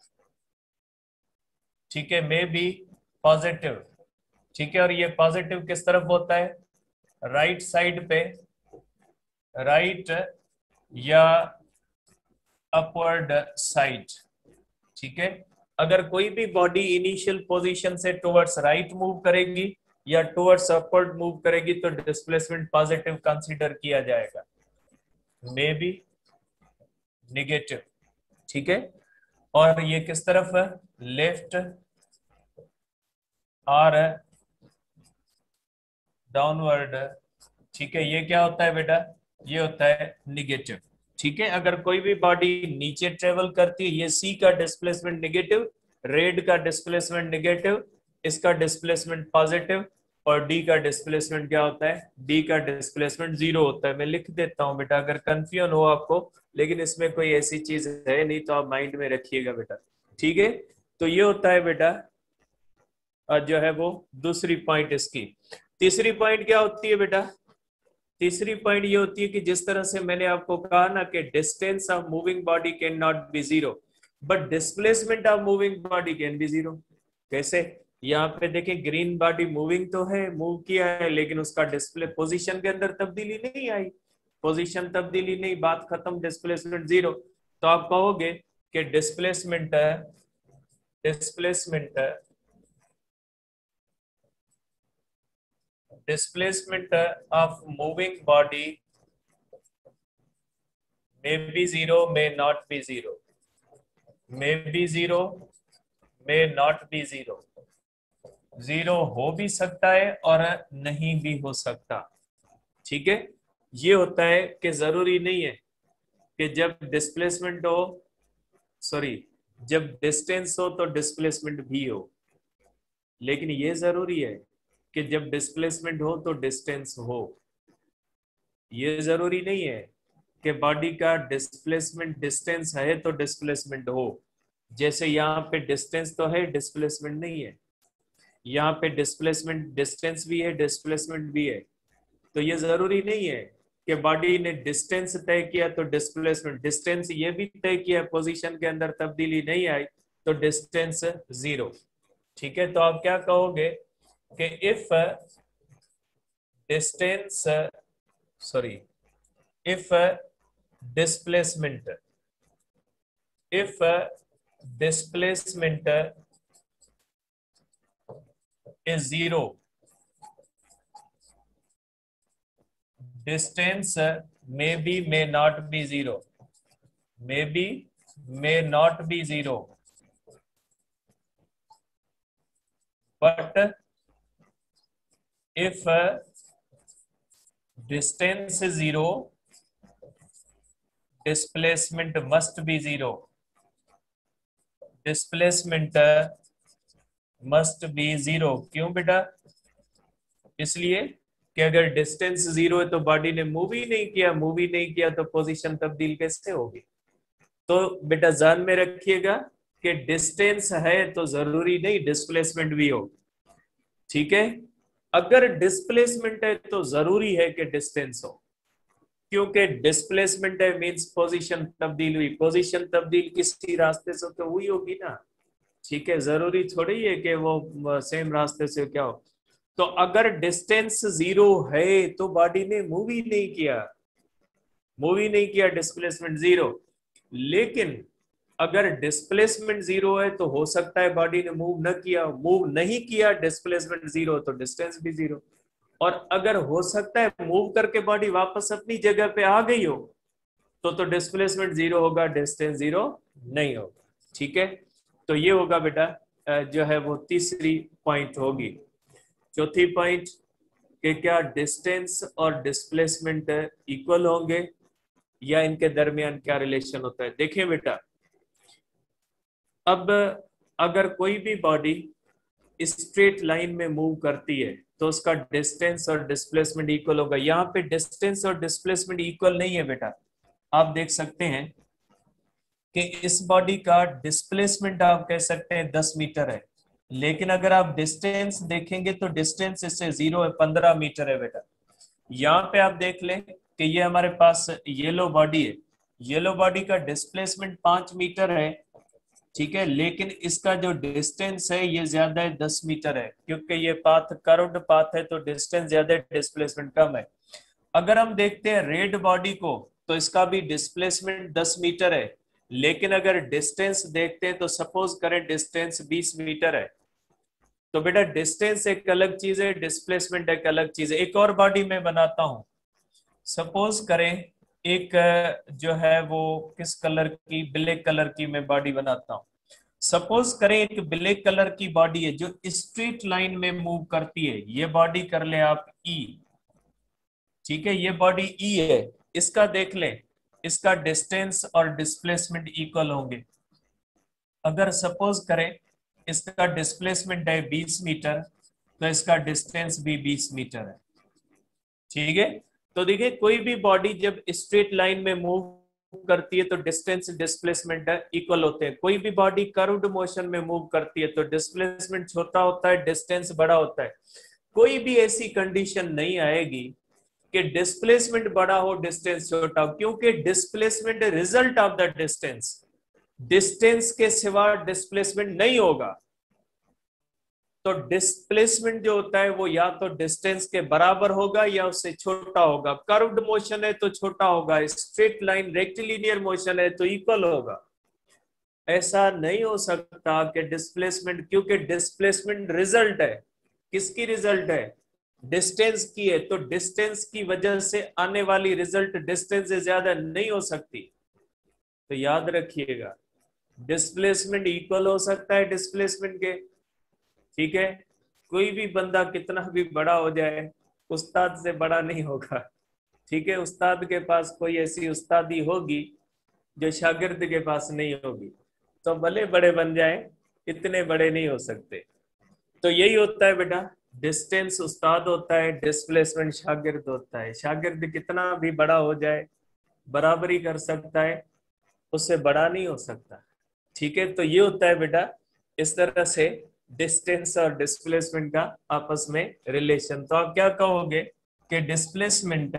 ठीक है, मे बी पॉजिटिव, ठीक है। और ये पॉजिटिव किस तरफ होता है? राइट साइड पे, राइट या अपवर्ड साइड, ठीक है। अगर कोई भी बॉडी इनिशियल पोजीशन से टुवर्ड्स राइट मूव करेगी या टुवर्ड्स अपवर्ड मूव करेगी तो डिस्प्लेसमेंट पॉजिटिव कंसीडर किया जाएगा, मे बी नेगेटिव, ठीक है। और ये किस तरफ है? लेफ्ट और डाउनवर्ड, ठीक है। ये क्या होता है बेटा? ये होता है निगेटिव, ठीक है। अगर कोई भी बॉडी नीचे ट्रेवल करती है, ये सी का डिस्प्लेसमेंट निगेटिव, रेड का डिस्प्लेसमेंट निगेटिव, इसका डिस्प्लेसमेंट पॉजिटिव, और डी का डिस्प्लेसमेंट क्या होता है? डी का डिस्प्लेसमेंट जीरो होता है। मैं लिख देता हूं बेटा अगर कंफ्यूजन हो आपको, लेकिन इसमें कोई ऐसी चीज है नहीं, तो आप माइंड में रखिएगा बेटा, ठीक है। तो ये होता है बेटा जो है वो दूसरी पॉइंट इसकी। तीसरी पॉइंट क्या होती है बेटा? तीसरी पॉइंट ये होती है कि जिस तरह से मैंने आपको कहा ना कि distance of moving body can not be zero, but displacement of moving body can be zero. कैसे? यहाँ पे देखें, ग्रीन बॉडी मूविंग तो है, मूव किया है, लेकिन उसका डिस्प्ले पोजीशन के अंदर तब्दीली नहीं आई, पोजीशन तब्दीली नहीं, बात खत्म, डिस्प्लेसमेंट जीरो। तो आप कहोगे कि displacement displacement of moving body may be zero, may not be zero, may be zero, may not be zero, zero हो भी सकता है और नहीं भी हो सकता, ठीक है। ये होता है कि जरूरी नहीं है कि जब डिस्प्लेसमेंट हो, सॉरी, जब डिस्टेंस हो तो डिस्प्लेसमेंट भी हो, लेकिन ये जरूरी है कि जब डिस्प्लेसमेंट हो तो डिस्टेंस हो। ये जरूरी नहीं है कि बॉडी का डिस्प्लेसमेंट डिस्टेंस है तो डिस्प्लेसमेंट हो। जैसे यहाँ पे डिस्टेंस तो है, डिस्प्लेसमेंट नहीं है, यहाँ पे डिस्प्लेसमेंट डिस्टेंस भी है, डिस्प्लेसमेंट भी है। तो ये जरूरी नहीं है कि बॉडी ने डिस्टेंस तय किया तो डिस्प्लेसमेंट, डिस्टेंस ये भी तय किया, पोजीशन के अंदर तब्दीली नहीं आई तो डिस्टेंस जीरो, ठीक है। तो आप क्या कहोगे कि if distance, sorry, if displacement if displacement is zero, distance may be, may not be zero, may be, may not be zero, but if distance is zero, displacement must be zero, displacement must be zero। क्यों बेटा? इसलिए कि अगर distance zero है तो body ने move ही नहीं किया, मूव ही नहीं किया तो पोजीशन तब्दील कैसे होगी? तो बेटा ध्यान में रखिएगा कि डिस्टेंस है तो जरूरी नहीं डिस्प्लेसमेंट भी हो, ठीक है। अगर डिस्प्लेसमेंट है तो जरूरी है कि डिस्टेंस हो, क्योंकि डिस्प्लेसमेंट है मींस पोजीशन तब्दील हुई, पोजीशन तब्दील किसी रास्ते से तो हुई होगी ना, ठीक है। जरूरी थोड़ी है कि वो सेम रास्ते से क्या हो। तो अगर डिस्टेंस 0 है तो बॉडी ने मूव ही नहीं किया, डिस्प्लेसमेंट 0। लेकिन अगर डिस्प्लेसमेंट 0 है तो हो सकता है बॉडी ने मूव नहीं किया, डिस्प्लेसमेंट 0 तो डिस्टेंस भी 0। और अगर हो सकता है मूव करके बॉडी वापस अपनी जगह पे आ गई हो तो डिस्प्लेसमेंट 0 होगा, डिस्टेंस 0 नहीं होगा। ठीक है, तो ये होगा बेटा जो है वो तीसरी पॉइंट होगी। चौथी पॉइंट कि क्या डिस्टेंस और डिस्प्लेसमेंट इक्वल होंगे या इनके दरमियान क्या रिलेशन होता है। देखिए बेटा, अब अगर कोई भी बॉडी स्ट्रेट लाइन में मूव करती है तो उसका डिस्टेंस और डिस्प्लेसमेंट इक्वल होगा। यहाँ पे डिस्टेंस और डिस्प्लेसमेंट इक्वल नहीं है बेटा। आप देख सकते हैं कि इस बॉडी का डिस्प्लेसमेंट आप कह सकते हैं 10 मीटर है, लेकिन अगर आप डिस्टेंस देखेंगे तो डिस्टेंस इससे 0 है, 15 मीटर है बेटा। यहाँ पे आप देख लें कि ये हमारे पास येलो बॉडी है, येलो बॉडी का डिस्प्लेसमेंट 5 मीटर है, ठीक है, लेकिन इसका जो डिस्टेंस है ये ज्यादा है, 10 मीटर है, क्योंकि ये पाथ कर्व्ड पाथ है तो डिस्टेंस ज्यादा है, डिस्प्लेसमेंट कम है। अगर हम देखते हैं रेड बॉडी को तो इसका भी डिस्प्लेसमेंट 10 मीटर है, लेकिन अगर डिस्टेंस देखते हैं तो सपोज करें डिस्टेंस 20 मीटर है। तो बेटा डिस्टेंस एक अलग चीज है, डिस्प्लेसमेंट एक अलग चीज है। एक और बॉडी में बनाता हूं, सपोज करें एक जो है वो किस कलर की, ब्लैक कलर की मैं बॉडी बनाता हूं। सपोज करें एक ब्लैक कलर की बॉडी है जो स्ट्रेट लाइन में मूव करती है, ये बॉडी कर ले आप ई, ठीक है, ये बॉडी ई है, इसका देख लें, इसका डिस्टेंस और डिस्प्लेसमेंट इक्वल होंगे। अगर सपोज करें इसका डिस्प्लेसमेंट है 20 मीटर तो इसका डिस्टेंस भी 20 मीटर है, ठीक है। तो देखिए कोई भी बॉडी जब स्ट्रेट लाइन में मूव करती है तो डिस्टेंस डिस्प्लेसमेंट इक्वल होते हैं। कोई भी बॉडी कर्व्ड मोशन में मूव करती है तो डिस्प्लेसमेंट छोटा होता है, डिस्टेंस बड़ा होता है। कोई भी ऐसी कंडीशन नहीं आएगी कि डिस्प्लेसमेंट बड़ा हो डिस्टेंस छोटा हो, क्योंकि displacement result of the distance, distance के सिवा डिस्प्लेसमेंट नहीं होगा। तो डिस्प्लेसमेंट जो होता है वो या तो डिस्टेंस के बराबर होगा या उससे छोटा होगा। कर्व्ड मोशन है तो छोटा होगा, स्ट्रेट लाइन रेक्टिलिनियर मोशन है तो इक्वल होगा। ऐसा नहीं हो सकता कि डिस्प्लेसमेंट, क्योंकि डिस्प्लेसमेंट रिजल्ट है, किसकी रिजल्ट है, डिस्टेंस की है, तो डिस्टेंस की वजह से आने वाली रिजल्ट डिस्टेंस से ज्यादा नहीं हो सकती। तो याद रखिएगा डिस्प्लेसमेंट इक्वल हो सकता है डिस्प्लेसमेंट के, ठीक है। कोई भी बंदा कितना भी बड़ा हो जाए उस्ताद से बड़ा नहीं होगा, ठीक है। उस्ताद के पास कोई ऐसी उस्तादी होगी जो शागिर्द के पास नहीं होगी, तो भले बड़े बन जाए इतने बड़े नहीं हो सकते। तो यही होता है बेटा, डिस्टेंस उस्ताद होता है, डिस्प्लेसमेंट शागिर्द होता है। शागिर्द कितना भी बड़ा हो जाए बराबरी कर सकता है, उससे बड़ा नहीं हो सकता, ठीक है। तो ये होता है बेटा इस तरह से डिस्टेंस और डिस्प्लेसमेंट का आपस में रिलेशन। तो आप क्या कहोगे कि डिस्प्लेसमेंट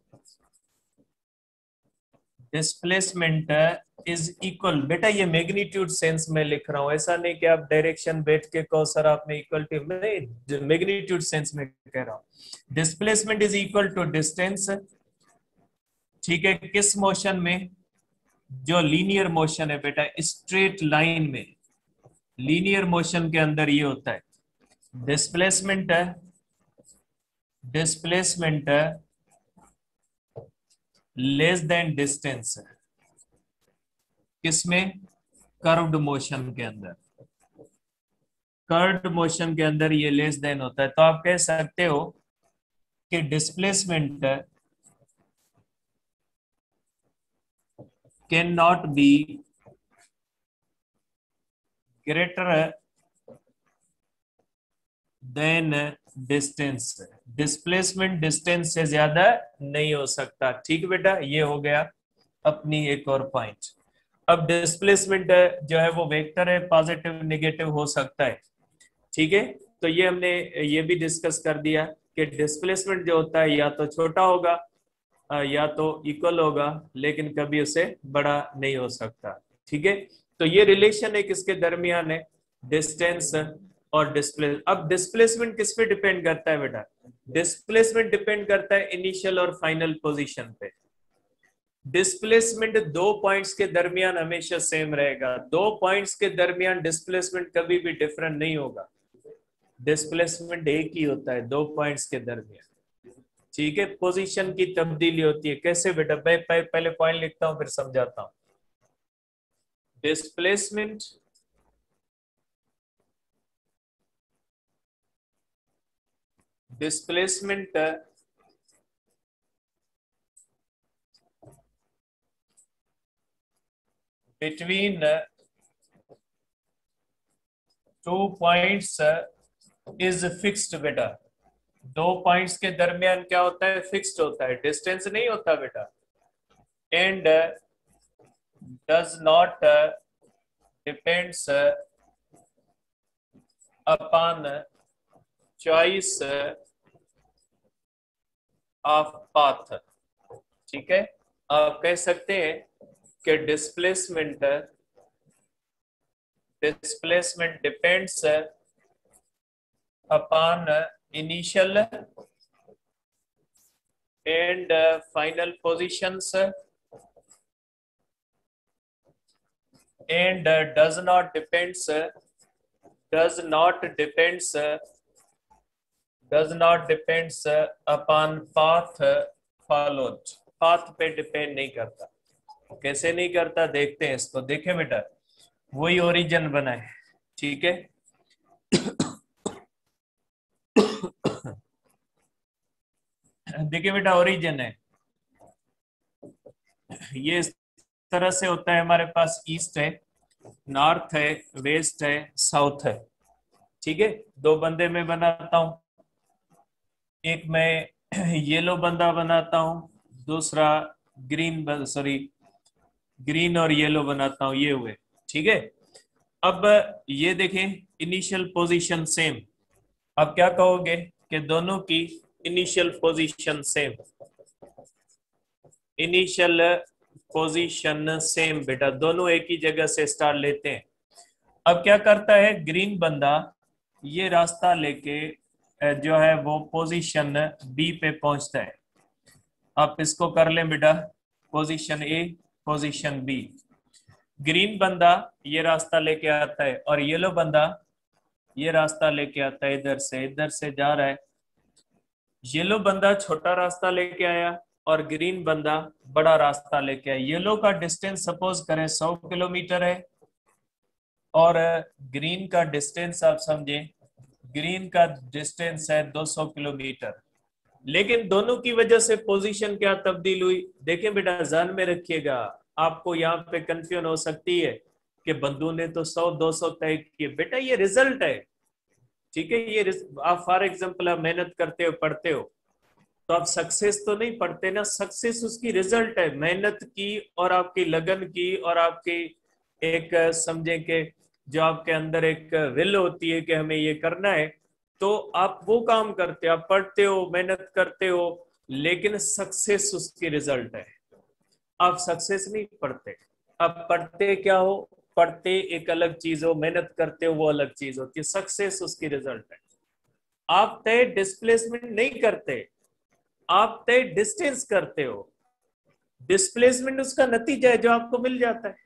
इज इक्वल, बेटा ये मैग्नीट्यूड सेंस में लिख रहा हूं, ऐसा नहीं कि आप डायरेक्शन बैठ के कहो सर आपने इक्वल टू, नहीं, मैग्नीट्यूड सेंस में कह रहा हूं। Displacement is equal to distance, ठीक है, किस मोशन में, जो लीनियर मोशन है बेटा, स्ट्रेट लाइन में, लीनियर मोशन के अंदर ये होता है डिस्प्लेसमेंट लेस देन डिस्टेंस, किसमें, कर्व्ड मोशन के अंदर, कर्व्ड मोशन के अंदर ये लेस देन होता है। तो आप कह सकते हो कि displacement can not be greater than distance, displacement distance से ज्यादा नहीं हो सकता, ठीक बेटा। ये हो गया अपनी एक और पॉइंट। अब डिस्प्लेसमेंट जो है वो वेक्टर है, पॉजिटिव नेगेटिव हो सकता है, ठीक है। तो ये हमने ये भी डिस्कस कर दिया कि डिस्प्लेसमेंट जो होता है या तो छोटा होगा या तो इक्वल होगा, लेकिन कभी उसे बड़ा नहीं हो सकता, ठीक है। तो ये रिलेशन है किसके दरमियान है, डिस्टेंस और अब डिस्प्लेसमेंट किस पे डिपेंड करता है बेटा? डिस्प्लेसमेंट डिपेंड करता है इनिशियल और फाइनल पोजीशन पे। डिस्प्लेसमेंट दो पॉइंट्स के दरमियान हमेशा सेम रहेगा, दो पॉइंट्स के दरमियान डिस्प्लेसमेंट कभी भी डिफरेंट नहीं होगा। डिस्प्लेसमेंट एक ही होता है दो पॉइंट्स के दरमियान। ठीक है, पोजीशन की तब्दीली होती है। कैसे बेटा? पहले पॉइंट लिखता हूं फिर समझाता हूं। Displacement displacement between two points is fixed बेटा। दो पॉइंट्स के दरमियान क्या होता है? फिक्स्ड होता है, डिस्टेंस नहीं होता बेटा। And does not depends upon choice of path. ठीक है, आप कह सकते हैं कि displacement depends upon initial and final positions and does not depends upon path followed। Path पे डिपेंड नहीं करता। कैसे नहीं करता देखते हैं इसको। देखें बेटा, वही ओरिजिन बना है। ठीक है, देखिए बेटा, ओरिजिन है ये इस तरह से होता है। हमारे पास ईस्ट है, नॉर्थ है, वेस्ट है, साउथ है। ठीक है, दो बंदे में बनाता हूं, एक मैं येलो बंदा बनाता हूं, दूसरा ग्रीन और येलो बनाता हूं। ये हुए। ठीक है, अब ये देखें, इनिशियल पोजीशन सेम। अब क्या कहोगे कि दोनों की initial position same. Initial position same बेटा, दोनों एक ही जगह से स्टार्ट लेते हैं। अब क्या करता है ग्रीन बंदा, ये रास्ता लेके जो है वो पोजीशन बी पे पहुंचता है। आप इसको कर लें बेटा, position A, position B. Green बंदा ये रास्ता लेके आता है और येलो बंदा ये रास्ता लेके आता है। इधर से जा रहा है। येलो बंदा छोटा रास्ता लेके आया और ग्रीन बंदा बड़ा रास्ता लेके आया। येलो का डिस्टेंस सपोज करें 100 किलोमीटर है और ग्रीन का डिस्टेंस आप समझें, ग्रीन का डिस्टेंस है 200 किलोमीटर। लेकिन दोनों की वजह से पोजीशन क्या तब्दील हुई? देखें बेटा, ध्यान में रखिएगा, आपको यहाँ पे कंफ्यूजन हो सकती है कि बंधु ने तो 100-200 तय किए। बेटा ये रिजल्ट है। ठीक है, ये आप फॉर एग्जाम्पल आप मेहनत करते हो, पढ़ते हो, तो आप सक्सेस तो नहीं पढ़ते ना, सक्सेस उसकी रिजल्ट है मेहनत की और आपकी लगन की और आपकी एक समझे कि जो आपके अंदर एक विल होती है कि हमें ये करना है, तो आप वो काम करते हो, आप पढ़ते हो, मेहनत करते हो, लेकिन सक्सेस उसकी रिजल्ट है। आप सक्सेस नहीं पढ़ते। आप पढ़ते क्या हो? पढ़ते एक अलग चीज हो, मेहनत करते हो वो अलग चीज होती है। सक्सेस उसकी रिजल्ट है। आप तय डिस्प्लेसमेंट नहीं करते, आप तय डिस्टेंस करते हो। डिस्प्लेसमेंट उसका नतीजा है जो आपको मिल जाता है।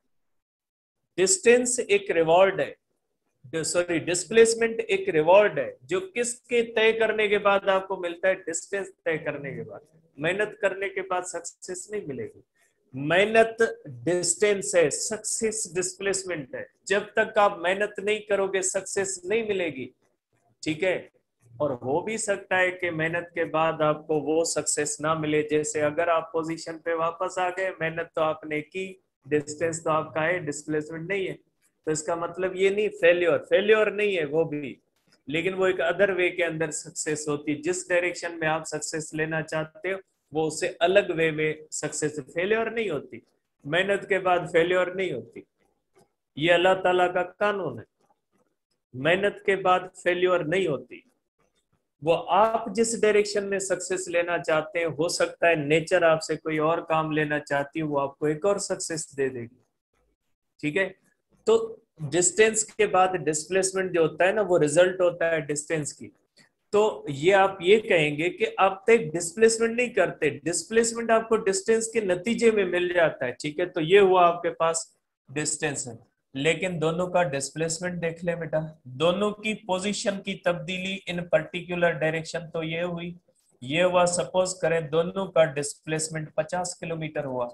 डिस्टेंस एक रिवॉर्ड है, सॉरी डिस्प्लेसमेंट एक रिवॉर्ड है जो किसके तय करने के बाद आपको मिलता है? डिस्टेंस तय करने के बाद। मेहनत करने के बाद सक्सेस नहीं मिलेगी। मेहनत डिस्टेंस है, सक्सेस डिस्प्लेसमेंट है। जब तक आप मेहनत नहीं करोगे सक्सेस नहीं मिलेगी। ठीक है, और हो भी सकता है कि मेहनत के बाद आपको वो सक्सेस ना मिले। जैसे अगर आप पोजीशन पे वापस आ गए, मेहनत तो आपने की, डिस्टेंस तो आपका है, डिस्प्लेसमेंट नहीं है, तो इसका मतलब ये नहीं फेल्योर नहीं है वो भी, लेकिन वो एक अदर वे के अंदर सक्सेस होती है। जिस डायरेक्शन में आप सक्सेस लेना चाहते हो वो उससे अलग वे में सक्सेस, फेल्योर नहीं होती। मेहनत के बाद फेल्योर नहीं होती, ये अल्लाह ताला का कानून है। मेहनत के बाद फेल्योर नहीं होती। वो आप जिस डायरेक्शन में सक्सेस लेना चाहते हैं, हो सकता है नेचर आपसे कोई और काम लेना चाहती है, वो आपको एक और सक्सेस दे देगी। ठीक है, तो डिस्टेंस के बाद डिस्प्लेसमेंट जो होता है ना, वो रिजल्ट होता है डिस्टेंस की। तो ये आप ये कहेंगे कि आप तक डिस्प्लेसमेंट नहीं करते, डिस्प्लेसमेंट आपको डिस्टेंस के नतीजे में मिल जाता है, ठीक है। तो ये हुआ आपके पास डिस्टेंस है, लेकिन दोनों का डिस्प्लेसमेंट देख ले बेटा, दोनों की पोजीशन की तब्दीली इन पर्टिकुलर डायरेक्शन, तो ये हुई, ये हुआ। सपोज करें दोनों का डिस्प्लेसमेंट 50 किलोमीटर हुआ,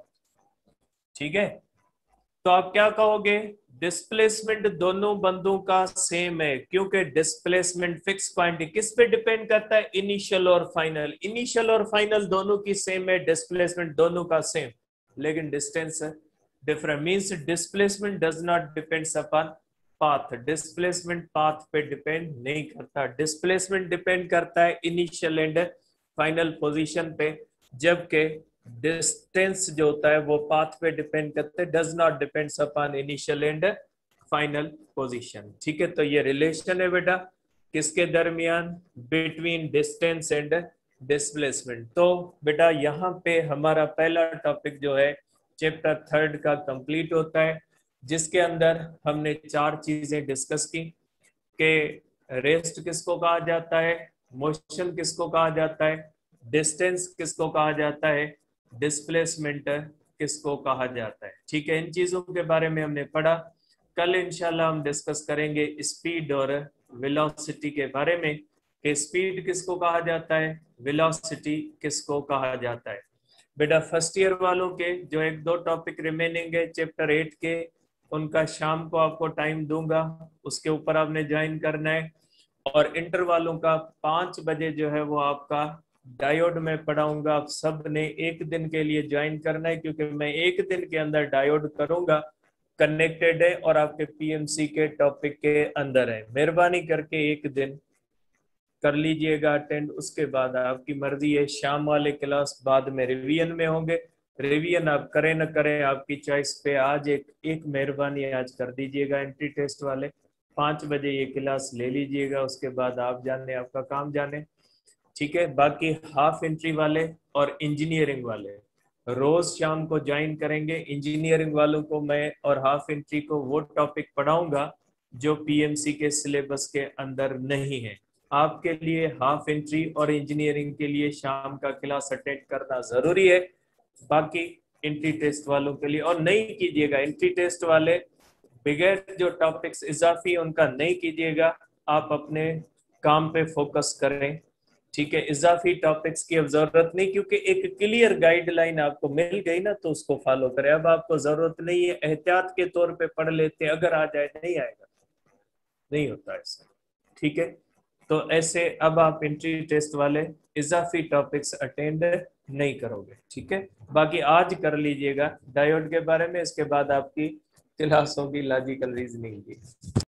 ठीक है। तो आप क्या कहोगे, डिस्प्लेसमेंट दोनों बंदों का सेम है, क्योंकि डिस्प्लेसमेंट फिक्स क्वांटिटी किस पे डिपेंड करता है, इनिशियल और फाइनल। इनिशियल और फाइनल दोनों की सेम है, डिस्प्लेसमेंट दोनों का सेम, लेकिन distance different. Means displacement does not depends upon path, displacement path पे डिपेंड नहीं करता, डिस्प्लेसमेंट डिपेंड करता है इनिशियल एंड फाइनल पोजीशन पे, जबकि डिस्टेंस जो होता है वो पाथ पे डिपेंड करते हैं, does not depends upon initial and final position, ठीक है। तो ये रिलेशन है बेटा किसके दरमियान, बिटवीन डिस्टेंस एंड डिस्प्लेसमेंट। तो बेटा यहाँ पे हमारा पहला टॉपिक जो है चैप्टर 3 का कंप्लीट होता है, जिसके अंदर हमने 4 चीजें डिस्कस की कि रेस्ट किसको कहा जाता है, मोशन किसको कहा जाता है, डिस्टेंस किसको कहा जाता है, डिस्प्लेसमेंट किसको कहा जाता है, ठीक है। इन चीजों के बारे में हमने पढ़ा। कल इंशाल्लाह हम डिस्कस करेंगे स्पीड और वेलोसिटी के बारे में, कि स्पीड किसको कहा जाता है, वेलोसिटी किसको कहा जाता है। बेटा फर्स्ट ईयर वालों के जो 1-2 टॉपिक रिमेनिंग है चैप्टर 8 के, उनका शाम को आपको टाइम दूंगा, उसके ऊपर आपने ज्वाइन करना है। और इंटर वालों का 5 बजे जो है वो आपका डायोड में पढ़ाऊंगा, आप सब ने एक दिन के लिए ज्वाइन करना है, क्योंकि मैं एक दिन के अंदर डायोड करूंगा, कनेक्टेड है और आपके पीएमसी के टॉपिक के अंदर है। मेहरबानी करके एक दिन कर लीजिएगा अटेंड, उसके बाद आपकी मर्जी है, शाम वाले क्लास बाद में रिवीजन में होंगे, रिवीजन आप करें न करें आपकी चॉइस पे। आज एक मेहरबानी आज कर दीजिएगा, एंट्री टेस्ट वाले 5 बजे ये क्लास ले लीजिएगा, उसके बाद आप जाने आपका काम जाने, ठीक है। बाकी हाफ एंट्री वाले और इंजीनियरिंग वाले रोज शाम को ज्वाइन करेंगे। इंजीनियरिंग वालों को मैं और हाफ एंट्री को वो टॉपिक पढ़ाऊंगा जो पीएमसी के सिलेबस के अंदर नहीं है। आपके लिए हाफ एंट्री और इंजीनियरिंग के लिए शाम का क्लास अटेंड करना जरूरी है, बाकी एंट्री टेस्ट वालों के लिए और नहीं कीजिएगा। एंट्री टेस्ट वाले बगैर जो टॉपिक्स इजाफी उनका नहीं कीजिएगा, आप अपने काम पे फोकस करें, ठीक है। इजाफी टॉपिक्स की अब जरूरत नहीं, क्योंकि एक क्लियर गाइडलाइन आपको मिल गई ना, तो उसको फॉलो करें। अब आपको जरूरत नहीं है, एहतियात के तौर पे पढ़ लेते, अगर आ जाए नहीं आएगा, नहीं होता ऐसा, ठीक है। तो ऐसे अब आप एंट्री टेस्ट वाले इजाफी टॉपिक्स अटेंड नहीं करोगे, ठीक है। बाकी आज कर लीजिएगा डायोड के बारे में, इसके बाद आपकी क्लास होगी लॉजिकल रीजनिंग की।